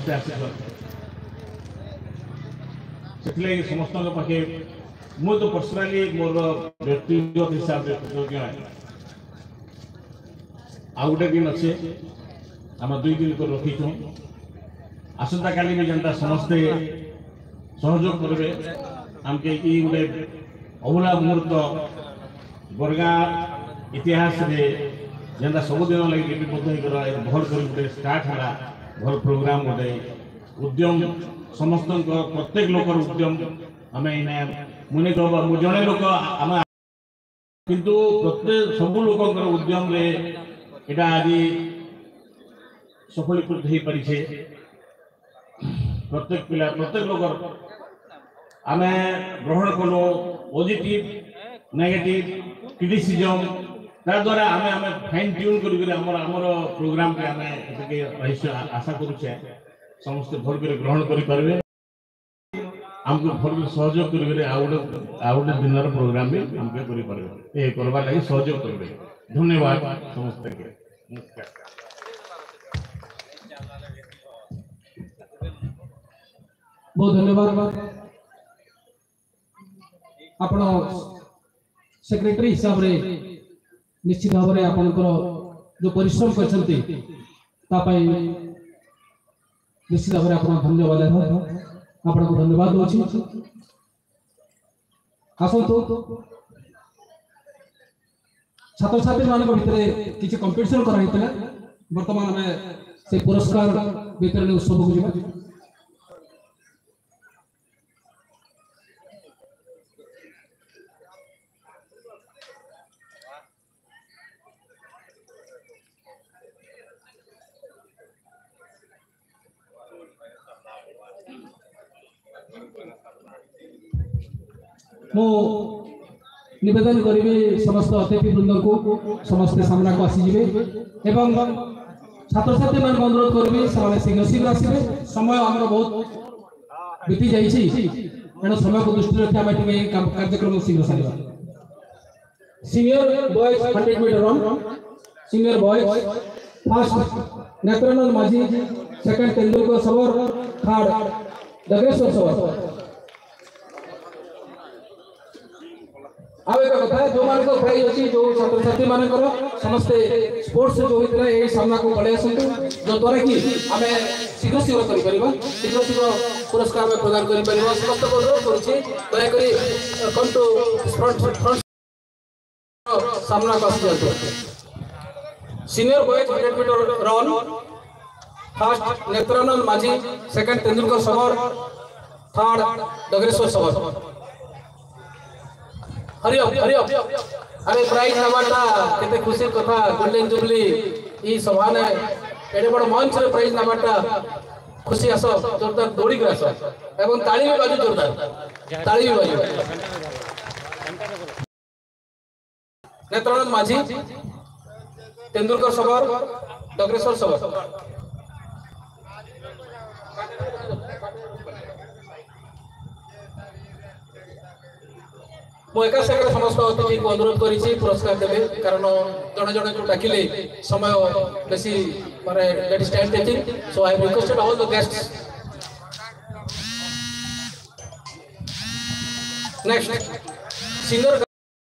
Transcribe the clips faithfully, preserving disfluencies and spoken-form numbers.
समस्ते आसी से समस्त पाखे मु तो पर्सनाली मोर व्यक्तिगत हिसाब से कृतज्ञ आ गोटे दिन अच्छे आम दुई दिन को रखीचु आसंता काली भी जनता समस्ते सहयोग करेंगे आमके ई गोटे अभूला मुहूर्त बरगा इतिहास रे जनता सबुदिन लगे लिपिबद्ध होकर भर कर गोटे स्टार्ट है भर प्रोग्राम गोटे उद्यम समस्त प्रत्येक लोकर उद्यम आम मुझे तो मुझे जड़े लोक आम किंतु प्रत्येक सब लोक उद्यम रे इटा आज सफलीकृत हो पारी प्रत्येक पिला प्रत्येक लोक आम ग्रहण कलो पॉजिटिव नेगेटिव क्रिटिसिजम ता द्वारा आम आम फाइन ट्यून कर प्रोग्राम के आम आशा करुचे समस्त भर कर ग्रहण करें आमको भर सहयोग कर आउटे दिन प्रोग्राम भी आमके करें करवा लगे सहयोग करेंगे। धन्यवाद समस्त के बहुत धन्यवाद आपण सेक्रेटरी हिसाब रे निश्चित भाव में आपनकर जो परिश्रम करछन्ते तापाई निश्चित भाव में आपण धन्यवाद आपण को धन्यवाद दोछि आसंतो छात्र छात्री मान भितर किसी कंपिटिशन कराइतला वर्तमान में से पुरस्कार वितरण उत्सव को जीवा मो निवेदन करी समस्त अतिथि वृंद को समस्त सामना को आसीजे एवं छात्र छात्री मान अनुरोध करी से शीघ्र शीघ्र आसवे समय आमर बहुत बीती जाइए तेणु समय को दृष्टि रखी आम कार्यक्रम शीघ्र सारा senior boys hundred metre run senior boys first Netranand Majhi second Tendulkar सवर थर्ड डगरेश्वर सवर आवे का कथा जो मान को प्राइज अछि जो छात्र छात्री मान को समस्त स्पोर्ट्स जो होइतला ए सामना को पळे आसंतु जो द्वारा कि हमें शीघ्र शीघ्र करि परिबा शीघ्र शीघ्र पुरस्कार में प्रदान करि परिबा समस्त को अनुरोध करूछि दया करी कम टू फ्रंट फ्रंट सामना को आसि senior boys hundred metre run first Netranand Majhi second Tendulkar सवर थर्ड डगरेश्वर सवर हरिओम हरिओम अरे प्राइज नवाटा केते खुशी कथा गोल्डन जुबली ई सभा ने एडे बड़ मंच रे प्राइज नवाटा खुशी आसो जोरदार दौड़ी कर आसो एवं ताली भी बाजू जोरदार ताली भी बाजू नेत्रानंद माझी तेंदुलकर सवर डगरेश्वर सवर मु एका सागर समस्त अतिथि को अनुरोध करी पुरस्कार देवे कारण जड़े जड़े को डाकिले समय बेसी माने late is time taking so I requested all the guests next senior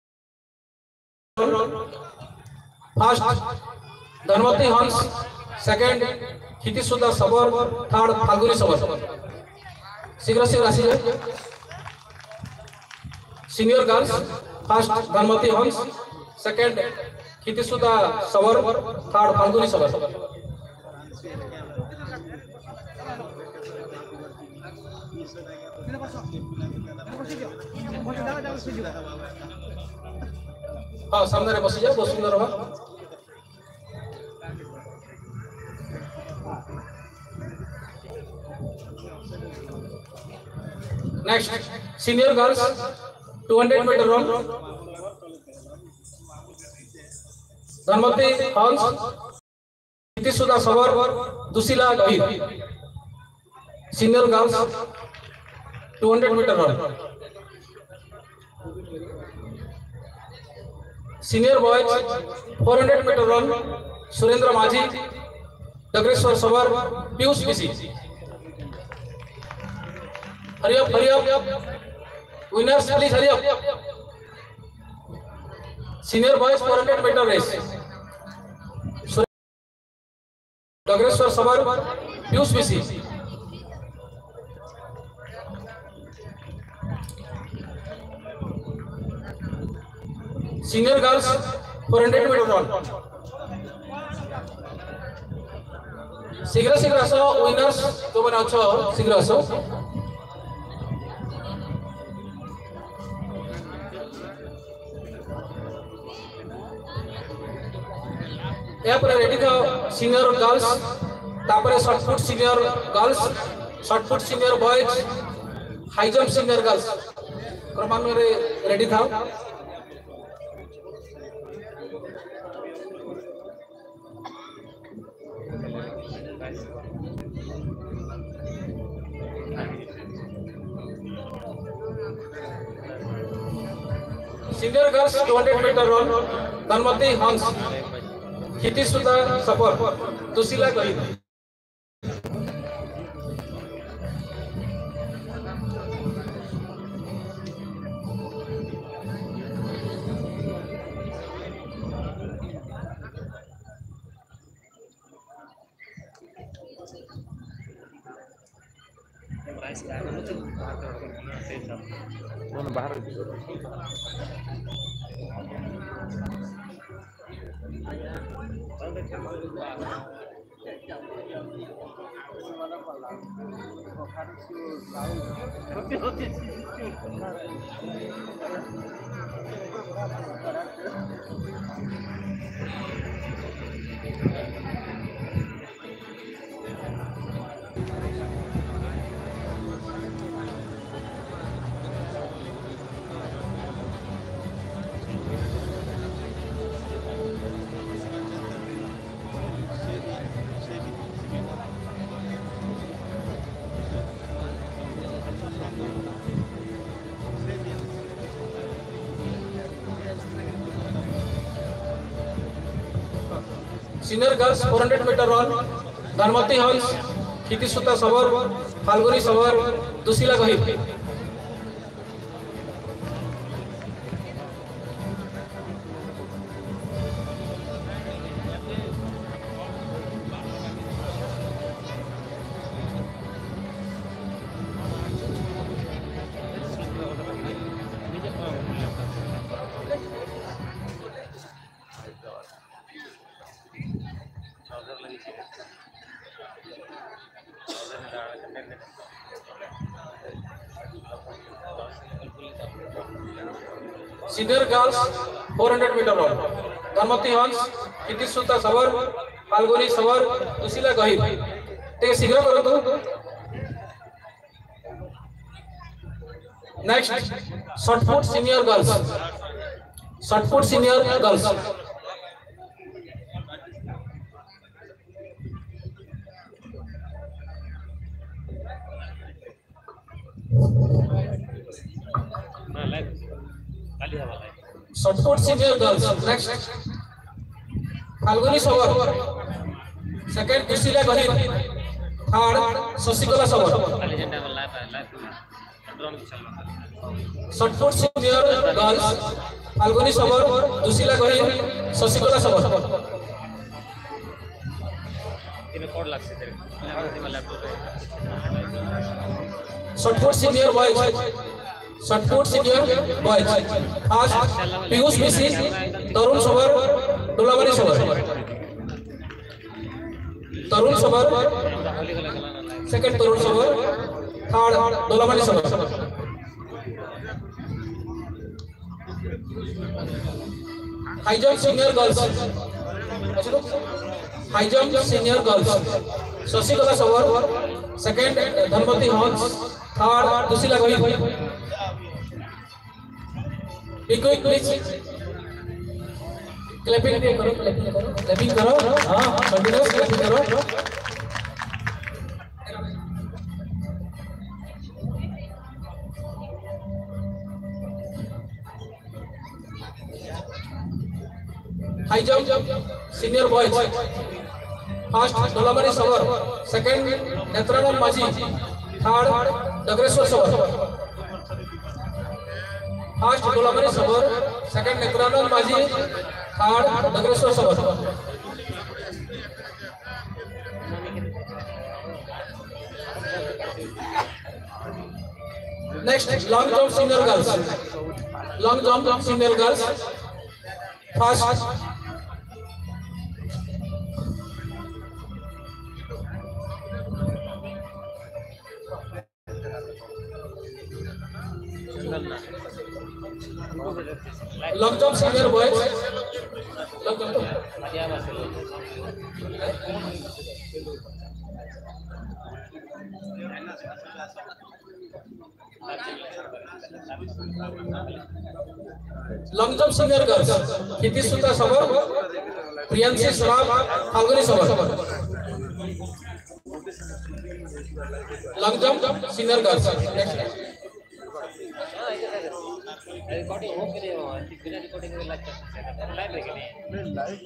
first Dhanwati Hans second हितिसुदा सबर थर्ड फाल्गुनी सबर शीघ्र शीघ्र आसी जाए सीनियर गर्ल्स फर्स्ट धनमती हंस सेकंड हितिसुदा सवर थर्ड फाल्गुनी सवर हाँ सामने बसी जाओ बहुत सुंदर होगा next senior girls two hundred metre run Dhanmati Hans Hitisuda Savar Dushila Gahir senior girls two hundred metre run senior boys four hundred metre run Surendra Majhi Dagreshwar Savar Piyush Bisi Hurry up, hurry up. Winners, please hurry up. Senior boys four hundred meter race. Dogreswar Savar, Pius B C. Senior girls four hundred meter run. शीघ्र शीघ्र आसो winners जो मैंने अच्छो शीघ्र आसो या पर रेडी था सीनियर गर्ल्स तापरे shot put senior girls shot put senior boys high jump senior girls क्रमानुसार रेडी था Senior girls two hundred meter run, Dhanmati Hans, Hiti Sudha Sapar, Dusila Gahid. Mana bahar Senior girls four hundred meter run, Dhanmati Hans, Hiti Sudha Savar, Falguni Savar, Dusila Gahid. Senior girls four hundred meter run, Dhanmati Hans, Hiti Sudha Savar, Falguni Savar, Dusila Gahid. Take शीघ्र करो तो. Next, short put senior girls. Short put senior girls. Short put senior girls. Next, Falguni Savar. Second, Dusila Gahid. Third, Sasikola Savar. Short put senior girls. Falguni Savar, Dusila Gahid, Sasikola Savar. Short put senior boys. Short put senior boys. First, Pius B C, Tarun Savar, Dolabari Savar. Tarun Savar. Second, Tarun Savar. Third, Dolabari Savar. High jump senior girls. High jump senior girls. Sasikola Savar. Second, Dhanmati Hans. Third, Dusila Gahid. Be quick, please. Clapping करो, clapping करो, clapping करो. हाँ, continuous clapping करो. High jump senior boys. First, Dolabari Savar. Second, Netranam Maji. Third Dagreshwar Sabar, first Dolamani Sabar, second नेत्रानंद माझी, third Dagreshwar Sabar. Next long jump senior girls, long jump senior girls, first long jump senior boys, long jump long jump senior girls, Kshitij Sabar, Priyanshi Saraf, Falguni Sabar. Long jump senior girls, recording हो के लिए बिना recording के live live लेके नहीं live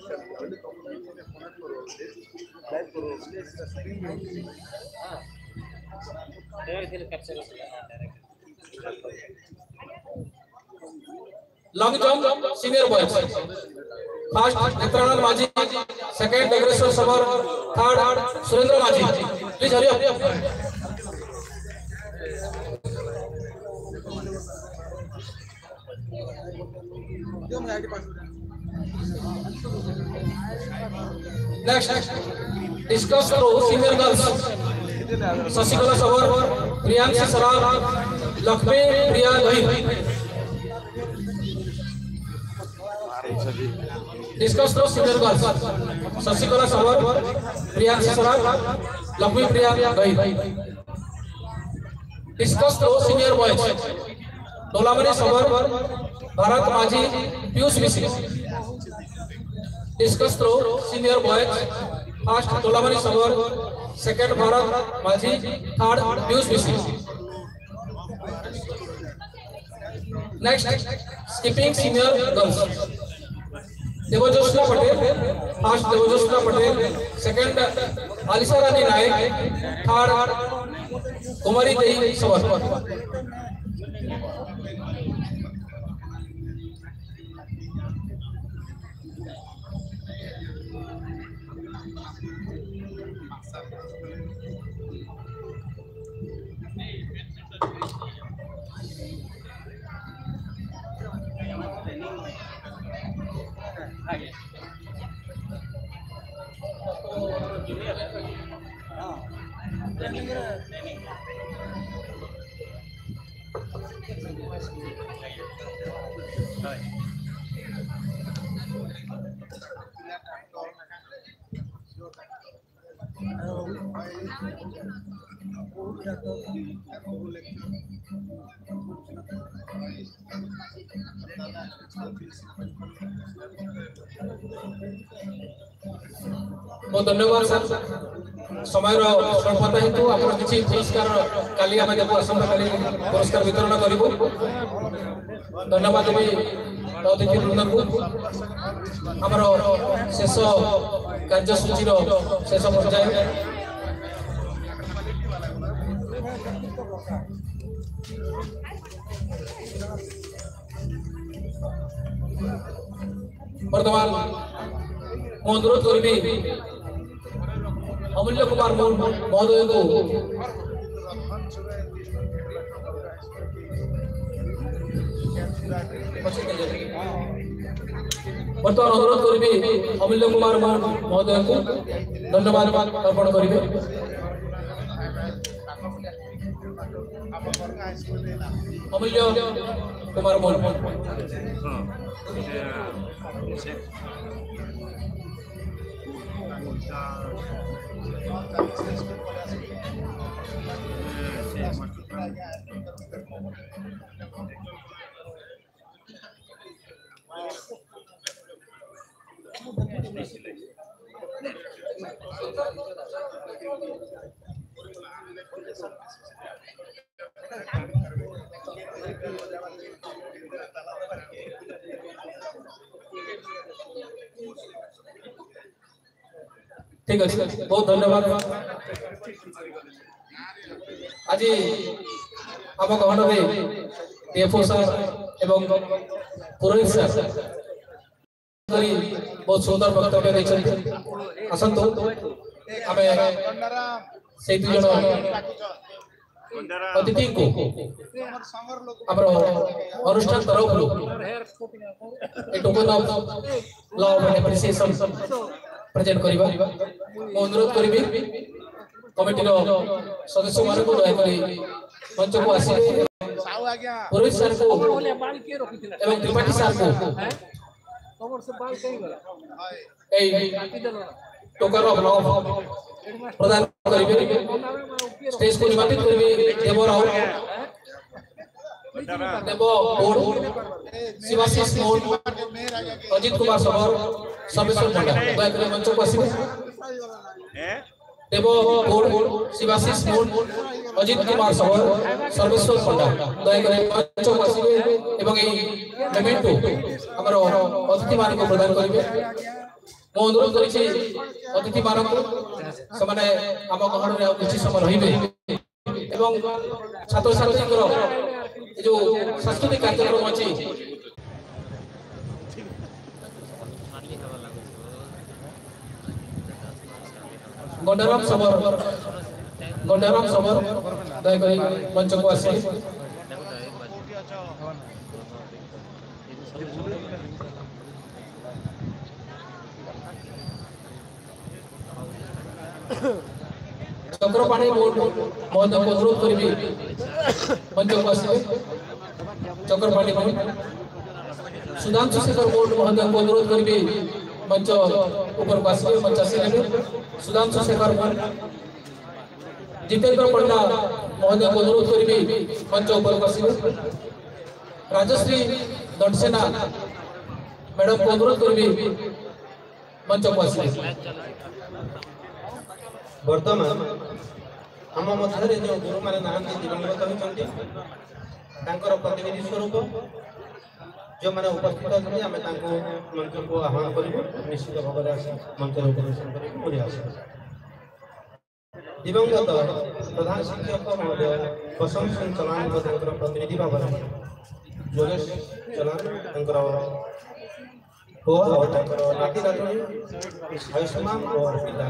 live करो हां direct capture direct. Long jump senior boys, first Netranand Majhi, second Dagreshwar Sabar, third Surendra Majhi. Please hurry up. Next discus throw senior girls, Shashikala Sabar, Priyanshi Saraf, Lakshmi Priya Gahir. Discus throw senior girls, Shashikala Sabar, Priyanshi Saraf, Lakshmi Priya Gahir. Discus throw senior boys, Dolamani Sabar, Bharat Majhi, Piyush Mishra. Discus throw senior boys, first Dolamani Sabar, second Bharat Majhi, third Piyush Mishra. Next skipping senior girls, Devjyotsna Patel, first Devjyotsna Patel, second Alisha Rani Nayak, third Kumari Devi Sabar. बहुत धन्यवाद sir, समय स्वल्पता हेतु आपण किसी पुरस्कार काली आम देव आसंता काली पुरस्कार वितरण करूँ। धन्यवाद देवी अतिथि वृंद को। आमर शेष कार्यसूची शेष पर्याय वर्तमान अनुरोध करी अमूल्य कुमार महोदय को वर्तमान अनुरोध करी अमूल्य कुमार महोदय को धन्यवाद अर्पण करेंगे। अमूल्य कुमार ठीक है, बहुत धन्यवाद। आज आम गहन में डीएफओ सर एवं पुरोहित सर बहुत सुंदर वक्तव्य देते आसतु आम से दुज अतिथि को आम अनुष्ठान तरफ token of love and appreciation present करबा अनुरोध करी कमिटी सदस्य मान को दयाकोरी मंच को आसिए पुरोहित सर को एवं त्रिपाठी सर को टोकन ऑफ लव प्रदान करिवे स्टेज को निमंत्रित करिवे देव राव देव बोर्ड शिवाशीष मोहन अजित कुमार सबर सर्वेश्वर पंडा दयाकोरी मंच को आसिए देव बोर्ड शिवाशीष मोहन अजित कुमार सबर सर्वेश्वर पंडा दयाकोरी मंच को आसिए एवं ए मेमेंटो हमर अतिथि मान को प्रदान करिवे मो अनुरोध करिछि अतिथि मान को समाने आम गहन रे किछि समय रहिबे एवं छात्र छात्री जो सांस्कृतिक कार्यक्रम अछि गंडाराम सबर गंडाराम सबर दयाकोरी मंच को आसे चक्रपाणी बोर्ड महोदय को अनुरोध करी मंच को आसे चक्रपाणी बोर्ड सुधांशु शेखर बोर्ड महोदय को अनुरोध करी मंच ऊपर को आसे मंच आसे सुधांशु शेखर बोर्ड जितेंद्र पंडा महोदय को अनुरोध करी मंच ऊपर को आसे राजश्री दंडसेना मैडम को अनुरोध करी मंच को आसे वर्तमान आम मध्य जो गुरु माने नाहंती दिवंगत होइछन्ति तांकर प्रतिनिधि स्वरूप जो माने उपस्थित अछन्ति आमे तांको मंच को आह्वान करिबो निश्चित भाव में मंच उपवेशन करिबो बोली आशा दिवंगत प्रधान शिक्षक महोदय बसंत सिंह चलान को तांकर प्रतिनिधि भाव में योगेश चलान तांकर हो और तांकर नाती नातनी आयुष्मान और पिता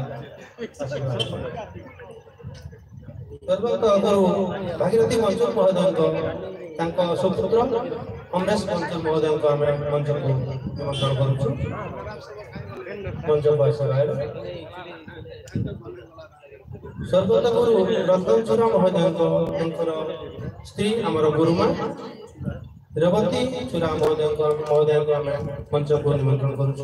सर्वत गुरु भागीरथी मंचूर महोदय को सुपुत्र अमरेश मंचूर महोदय को आम मंच को निमंत्रण करुचु मंच को सर्वत गुरु रतनचूरा महोदय स्त्री आमर गुरुमा रेवती चूरा महोदय महोदय को आम मंच को निमंत्रण करुचु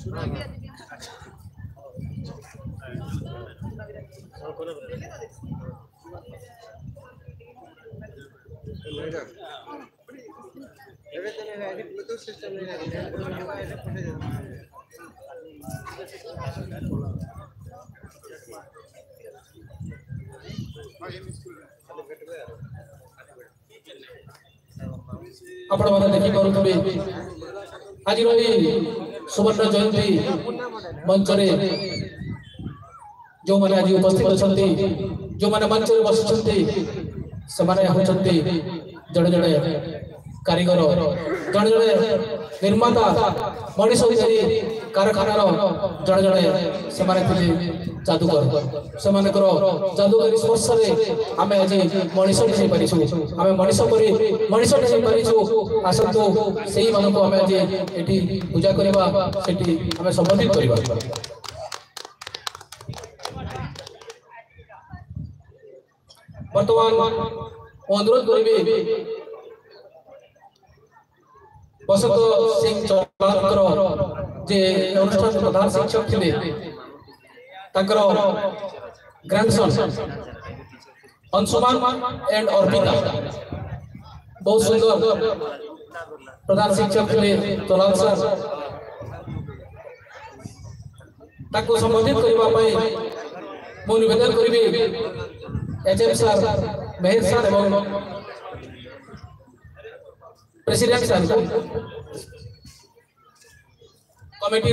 आपण माने देखि पारुथबे आज रही सुवर्ण जयंती मंच रे जो माने आज उपस्थित अछंती जो माने मंच रे बसछंती समाने होचंती जड़े जड़े कारीगर जड़े जड़े निर्माता मनीष अधिकारी कारखानार जड़े जड़े समाने थिले जादूगर समाने करो जादूगरी स्पर्श रे आमे आज मनीष नै परिछु आमे मनीष परि मनीष नै परिछु आसंतो सेही मन को आमे आज एठी पूजा करबा सेठी आमे संबोधित करबा वर्तमान अनुरोध करी बसंत सिंह चौहानकर जे अनुष्ठान प्रधान शिक्षक थे ग्रैंडसन अंशुमान एंड अर्पिता बहुत सुंदर प्रधान शिक्षक थे तलाल सर ताको संबोधित करने मु निवेदन करी एचएम सर मेहर सर एवं president sir committee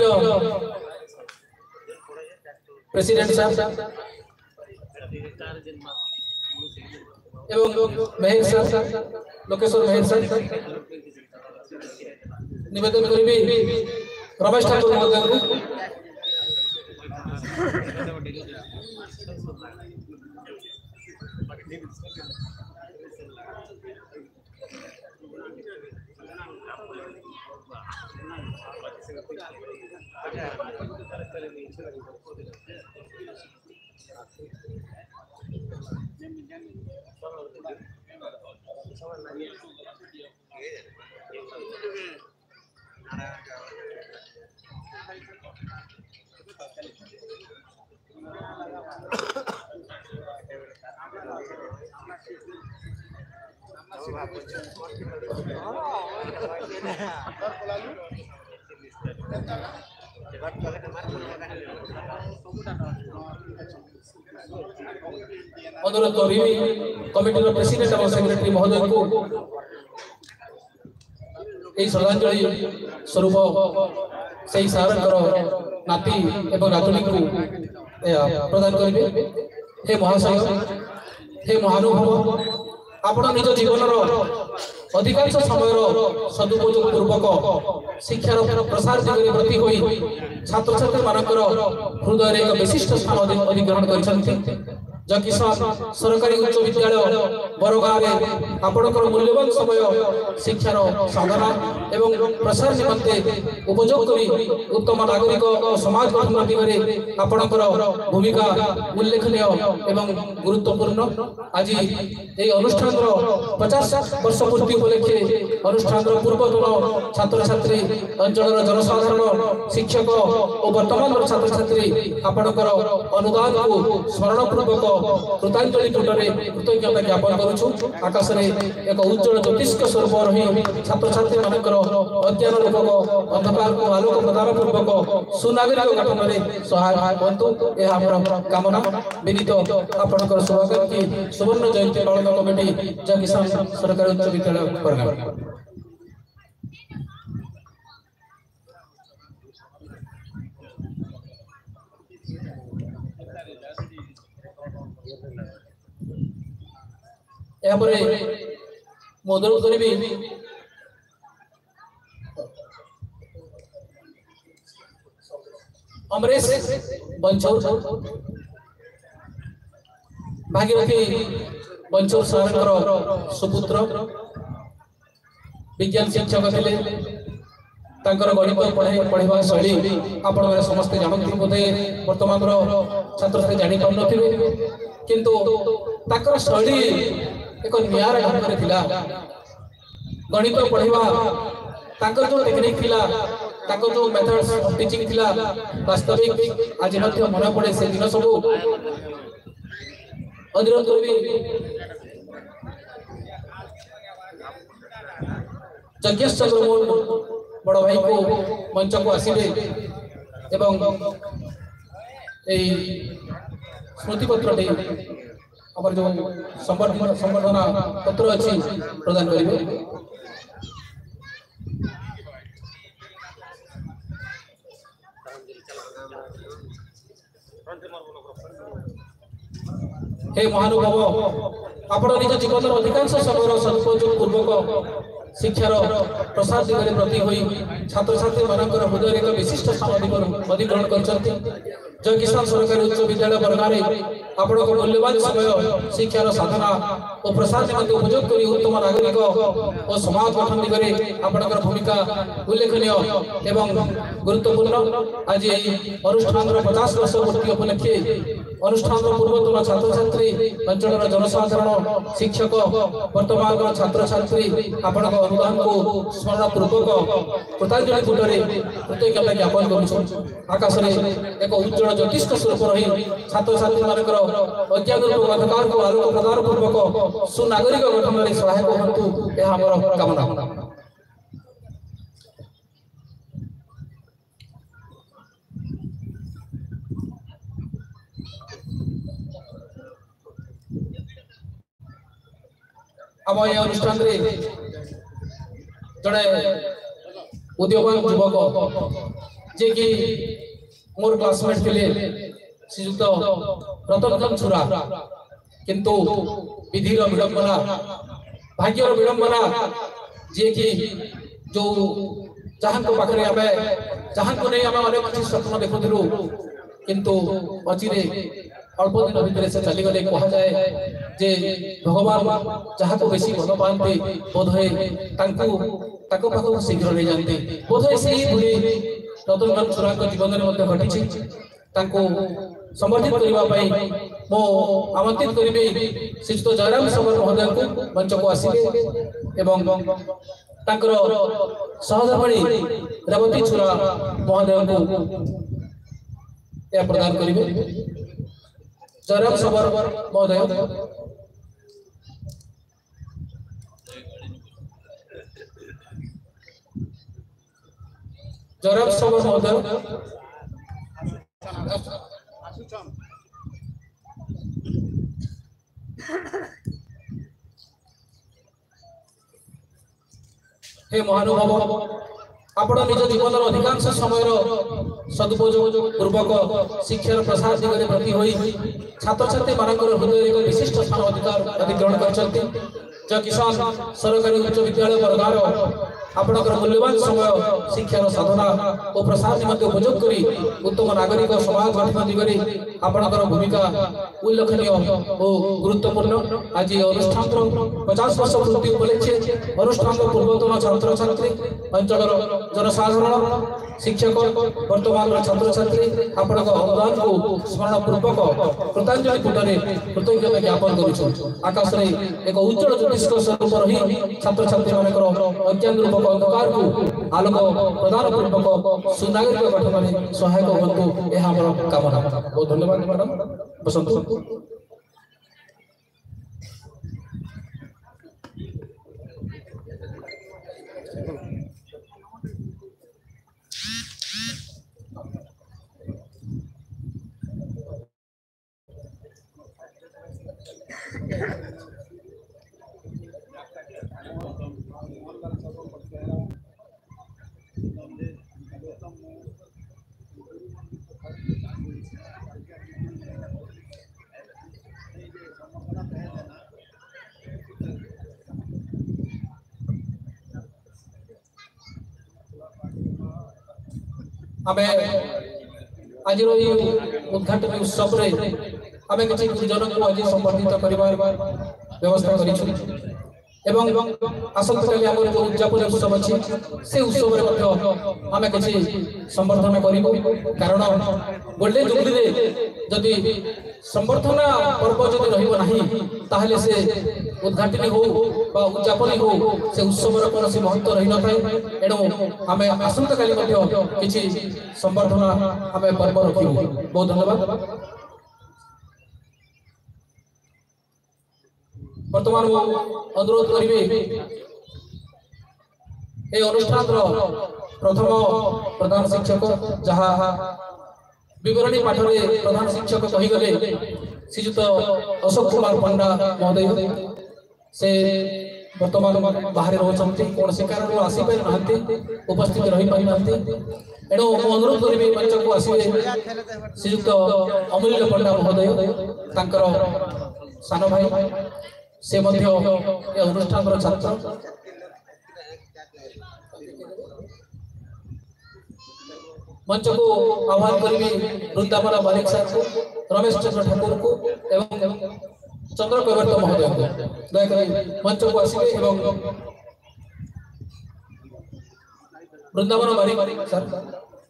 president sir एवं मेहर सर लोकेश्वर मेहर सर निवेदन करी रमेश ठाकुर महोदय को अनुरोध करी कमिटी प्रेसिडेंट और सेक्रेटरी महोदय को यही श्रद्धांजलि स्वरूप से सारंकर नाती एवं नातुणी को प्रदान करेंगे। हे महाशय हे महानुभव आपण निज जीवन अधिकांश समय सदुपयोग पूर्वक शिक्षार प्रसार दिगरे प्रति होई छात्र छात्री मानकर हृदय एक विशिष्ट स्थान अधिग्रहण कर जकिसान सरकारी उच्च विद्यालय बरगाँ में आपणकर मूल्यवान समय शिक्षार साधना एवं प्रसार निमंते उपयोग करी उत्तम नागरिक और समाज गठन दिगरे आपणकर भूमिका उल्लेखनीय एवं गुरुत्वपूर्ण। आज यह अनुष्ठान पचास वर्ष पूर्ति उपलक्षे अनुष्ठान पूर्वतन छात्र छात्री अंचल जनसाधारण शिक्षक और वर्तमान छात्र छात्री आपणकर अनुदान को स्मरणपूर्वक कृतांजलि तुटरे कृतज्ञता ज्ञापन करूछु। आकाश में एक उज्जवल ज्योतिष्क स्वरूप रही छात्र छात्री मानकर अज्ञान रूपक अंधकार को आलोक प्रदान पूर्वक सुनागरिक गठन में सहायक बनतु यह हमर कामना विनीत आपणकर स्वागत की सुवर्ण जयंती पालन कमिटी जय किसान सरकारी उच्च विद्यालय बरगाँ। यहाँ पर मोदर करी अमरेश बंचौर भागीरथी बंचौर सारंकर सुपुत्र विज्ञान शिक्षक थे गणित पढ़ाई पढ़ा शैली आप समस्ते जानते बोधे वर्तमान छात्र छात्री जानी पार थे किंतु शैली एक नियारा ढंग थिला गणित पढ़ा जो टेक्निक थिला जो मेथड्स टीचिंग थिला वास्तविक आज मन पड़े से दिन सब अनुरोध करी जगेश चंद्र बड़ भाई को मंच को आसिले एवं स्मृति पत्र आम जो संबर्धना पत्र अच्छी प्रदान करेंगे। हे महानुभाव आपण निज जीवन अधिकांश समय सदुपयोग पूर्वक शिक्षार प्रसार दिगरे प्रति होई छात्र छात्री मानकर हृदय एक विशिष्ट स्थान अधिग्रहण कर जय किसान सरकारी उच्च विद्यालय बरगाँ आपण मूल्यवान समय शिक्षार साधना और प्रसार निमंते उपयोग कर उत्तम नागरिक और समाज गठन दिगरे आपणकर भूमिका उल्लेखनीय एवं गुरुत्वपूर्ण। आज अनुष्ठान पचास वर्ष पूर्ति उपलक्षे अनुष्ठान पूर्वतन छात्र छात्री अंचल जनसाधारण शिक्षक वर्तमान छात्र छात्री आपण अनुदान को स्मरण पूर्वक कृतांजलि पुटरे कृतज्ञता ज्ञापन करूछु। आकाश में एक उज्जवल ज्योतिष्क स्वरूप रही छात्र छात्री मानकर अज्ञान अंधकार को आलोक प्रदान पूर्वक सुनागरिक गठन में सहायक हंतु यह हमर कामना। आम यह अनुष्ठान जड़े उद्योगवान युवक जे कि मोर क्लासमेट थे श्रीजुक्त रतन चंद छुरा किंतु विधिर विडंबना भाग्यर विडंबना जे कि जो जहां को पाखरे आमे जहां को नहीं आमे अनेक किसी स्वप्न देखुथिलु किंतु अचिरे अल्प दिन भितर से चली गले कहा जाए जे भगवान जहाँ को बेसी भल पाते बोधे ताको पाखु शीघ्र नहीं जानते बोधे से ही बुढ़ी रतनलाल छुरा जीवन में घटी समर्थित करने मो आमंत्रित करी श्रीजुत जयराम सबर महोदय को मंच को आसिले एवं सहधर्मणी रेवती छुरा महोदय को यह प्रदान करेंगे। जयराम सबर महोदय जयराम सबर महोदय हे महानुभाव आपण निज जीवन अधिकांश समय सदुपयोग पूर्वक शिक्षार प्रसार दिगरे प्रति होई छात्र छात्री मानकर हृदय एक विशिष्ट स्थान अधिकार अधिग्रहण कर किसान सरकारी उच्च विद्यालय वर्गार आपणकर मूल्यवान समय शिक्षार साधना और प्रसार निमंते उपयोग करी उत्तम नागरिक समाज गठन दिगरे आपणकर भूमिका उल्लेखनीय और गुरुत्वपूर्ण। आज अनुष्ठान पचास वर्ष पूर्ति उपलक्षे अनुष्ठान पूर्वतन छात्र छात्री अंचल जनसाधारण शिक्षक वर्तमान छात्र छात्री आपण अवदान को स्मरण पूर्वक कृतज्ञता पुटरे कृतज्ञता ज्ञापन करूँ। आकाश में एक उज्जवल ज्योतिष स्वरूप रही छात्र छात्री मान अज्ञान रूपक अंधकार को आलोक प्रदान पूर्वक सुनागरिक गठन में सहायक हूँ यह आम कामना। बहुत धन्यवाद मैडम बसंत। आमे आज उद्घाटन उत्सव रे आमे किछि गुरुजन को आज संबंधित करिवार व्यवस्था करिछु एवं आसंता काली हमर जो उद्यापन उत्सव अछि से उत्सव रे मध्य आमे किछि संबर्धना करिबो कारण गोल्डन जुबली रे जदि संबर्धना पर्व जदि रहिबो नाही ताहले से उद्घाटन हो बा उद्यापन हो से उत्सव रे कोनोसी महत्व रहि न थाए। एणो आमे आसंता काली मध्य किछि संबर्धना आमे पर्व रखिबो। बहुत धन्यवाद। वर्तमान अनुरोध करिवे ए अनुष्ठान प्रथम प्रधान शिक्षक जहाँ विवरणी पाठ में प्रधान शिक्षक कही गले श्रीजुत अशोक कुमार पंडा महोदय से वर्तमान बाहर रोचंती कौन से कारण आसी पारि नाहंती उपस्थित रही पारि नाहंती। एणु अनुरोध करिवे मंच को आसीबे श्रीजुत अमूल्य पंडा महोदय तांकर सान भाई से मध्य अनुष्ठान छात्र मंच को आह्वान करी वृंदावन बालिक साहब को रमेश चंद्र ठाकुर को एवं चंद्र कैवर्त महोदय को दयाकर मंच को आसिए एवं वृंदावन बालिक साहब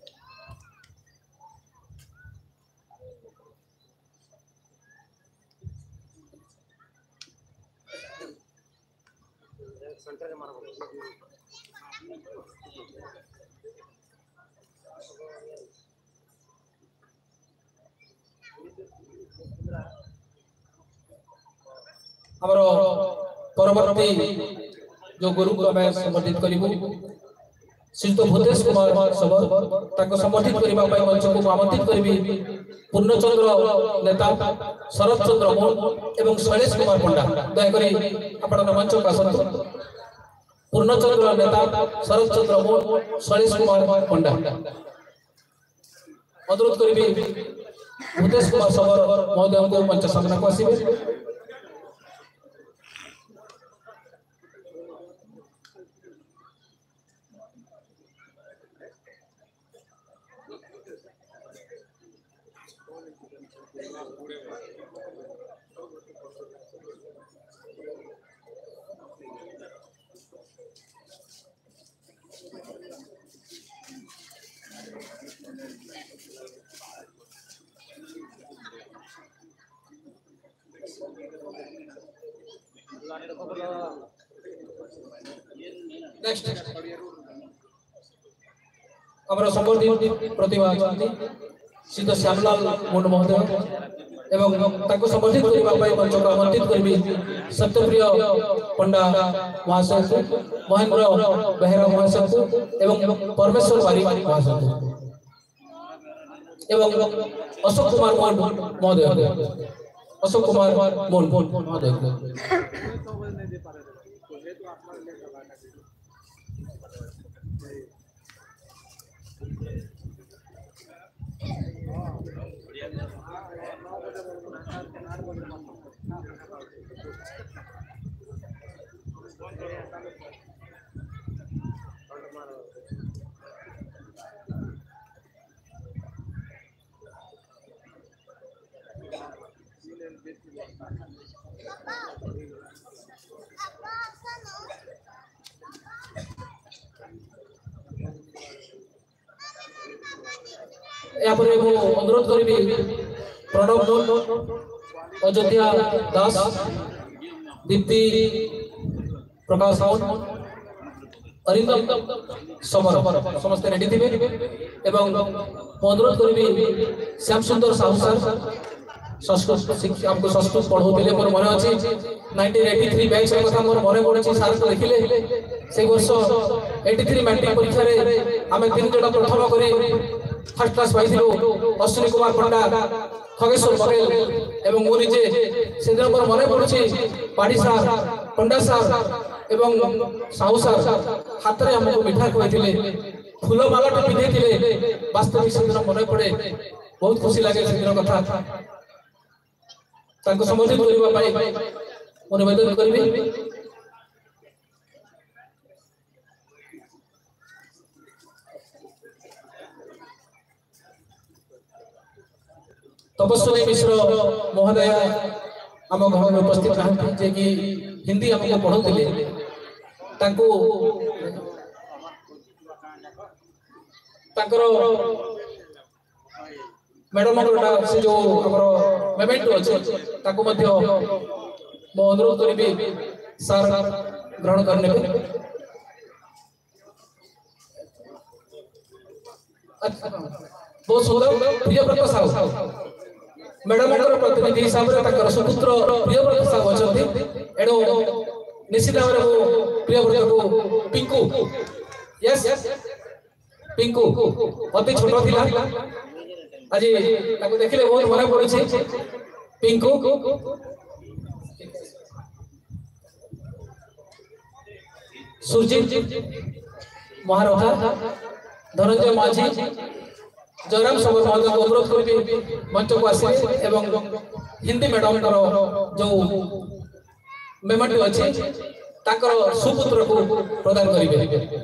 हमर परवर्ती जो गुरु को मैं संबोधित करिबो श्रीजुत भूतेश कुमार सबर ताको संबोधित करिबा पई मंच को आमंत्रित करिबी पूर्णचंद्र नेता शरद चंद्र मोहन एवं शैलेश कुमार पंडा दया करी आपण मंच को आसंत। पूर्णचंद्र नेता शरद चंद्र मोहन शैलेश कुमार पंडा अनुरोध करिबी भूतेश कुमार सबर महोदय को मंच सामना को आसीबे। नेक्स्ट हमर संबर्धित प्रतिभा अछंती सिद्ध श्यामलाल मुंड महोदय एवं ताको संबर्धित करबा पई मंच को आमंत्रित करबी सत्यप्रिय पंडा महाशय महेंद्र बेहरा महाशय एवं परमेश्वर बारी महाशय एवं अशोक कुमार मोन महोदय अशोक कुमार मोन महोदय यहाँ पर वो अनुरोध करी प्रणव अयोध्या दास दीप्ति प्रकाश साउंड अरिंदम समर समस्त रेडी थे एवं अनुरोध करी श्याम सुंदर साहू सर संस्कृत हमको संस्कृत पढ़ाते मोर मन अच्छी नाइंटीन एटी थ्री बैच कथा मोर मन पड़े सार को देखिले से वर्ष एटी थ्री मैट्रिक परीक्षा आम तीन जन प्रथम कर फर्स्ट क्लास पाई अश्विनी कुमार पंडा खगेश्वर बघेल एवं मु निजे से दिन मोर मन पड़े पाड़ी सार पंडा सार एवं साहू सार हाथ में हमको मिठा खुआई फूलमाला पिंधे वास्तविक से दिन मन पड़े बहुत खुशी लगे से दिन कथा संबोधित करने निवेदन करी तपस्वी मिश्र महोदय आम घर में उपस्थित रहते जे कि हिंदी हमको पढ़ाते मैडम से जो मेमेंटो अच्छे मो अनुरोध करी सार ग्रहण करने बहुत सुंदर प्रियव्रत साहू मैडम प्रतिनिधि हिसाब से सुपुत्र प्रियव्रत साहू अच्छा एणु निश्चित भाव में प्रियव्रत को पिंकू यस पिंकू अति छोट थिला आज देखिले बहुत मन पड़े पिंकू सुरजीत महारथा धनंजय माझी जयराम सबर महोदय को अनुरोध करी मंच को आसे एवं हिंदी मैडम जो मेमेंटो अच्छे सुपुत्र को प्रदान करेंगे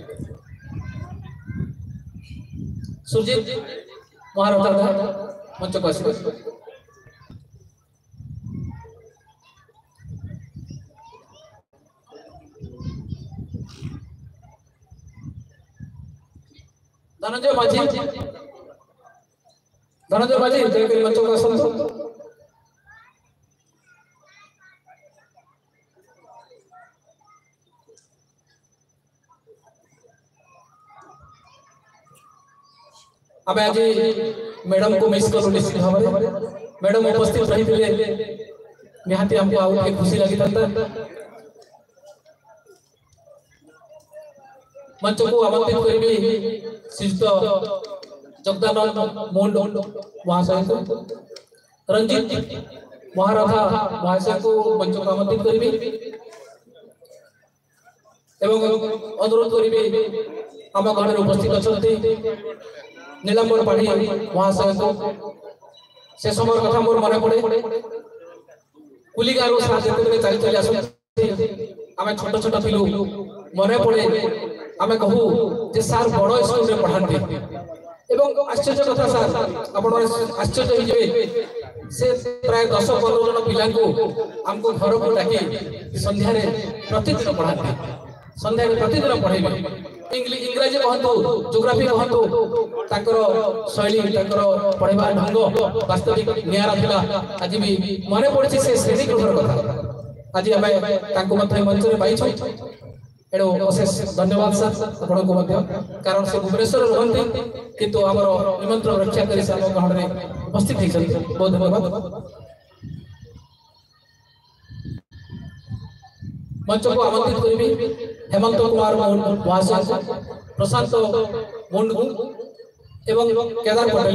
सुरजीत महारथा मंच को आसे धनंजय माझी धनंजय माझी जयकरी मंच को आसନ୍ତୁ अब आज मैडम को मिस करू निश्चित भाव में मैडम उपस्थित रही निहाती हमको आउ खुशी लगी था मंच को आमंत्रित करी श्रीयुत जगदानंद मोंड महाशय को रंजीत महाराधा महाशय को मंच को आमंत्रित करी एवं अनुरोध करी आम घर उपस्थित अच्छा नीलांबर पाढ़ी महाशय को से समय कथा मोर मन पड़े कुलिगार चली चली आस आम छोट छोट पिलू मन पड़े आम कहू जे सार बड़ स्कूल में पढ़ाते एवं आश्चर्य कथा सार आप आश्चर्य हो से प्राय दस पंद्रह जन पिला आमको घर को डाकी संध्यार प्रतिदिन पढ़ाते संध्यार प्रतिदिन पढ़ेबे इंग्राजी कहतु जोग्राफी कहतु शैली पढ़ा ढंग वास्तविक निरा था आज भी मन पड़ी से श्रेणी गृहर कथा आज आम मंच में पाई एणु अशेष धन्यवाद सर आपण को कारण से भुवनेश्वर रहते किंतु आमर निमंत्रण रक्षा कर ग्रहण में उपस्थित होती बहुत धन्यवाद। मंच को आमंत्रित करी हेमंत कुमार महाशय प्रशांत मुंडू एवं केदार पटेल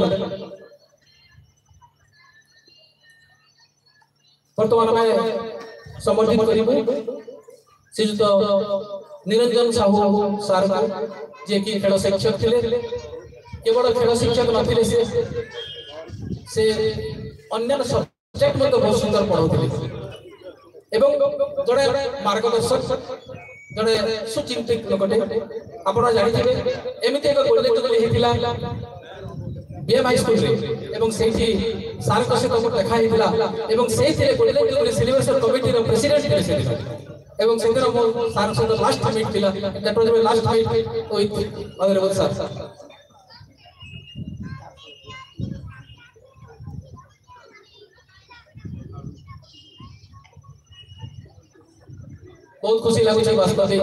वर्तमान में समर्थित करूँ श्रीजुत निरंजन साहू सार जे कि खेल शिक्षक थे केवल खेल शिक्षक नथिले से से अन्य सब्जेक्ट में बहुत सुंदर पढ़ाते एवं जड़े मार्गदर्शक जड़े सुचिंतित लोकटे आप जानते एमती एक गोल्डन जुबली होता बीएम हाई स्कूल एवं सेठी सार सहित देखा एवं से golden jubilee celebration committee president एवं से सार सहित लास्ट मीट थिला that was my last meet with honourable sir. बहुत खुशी लगुच वास्तव में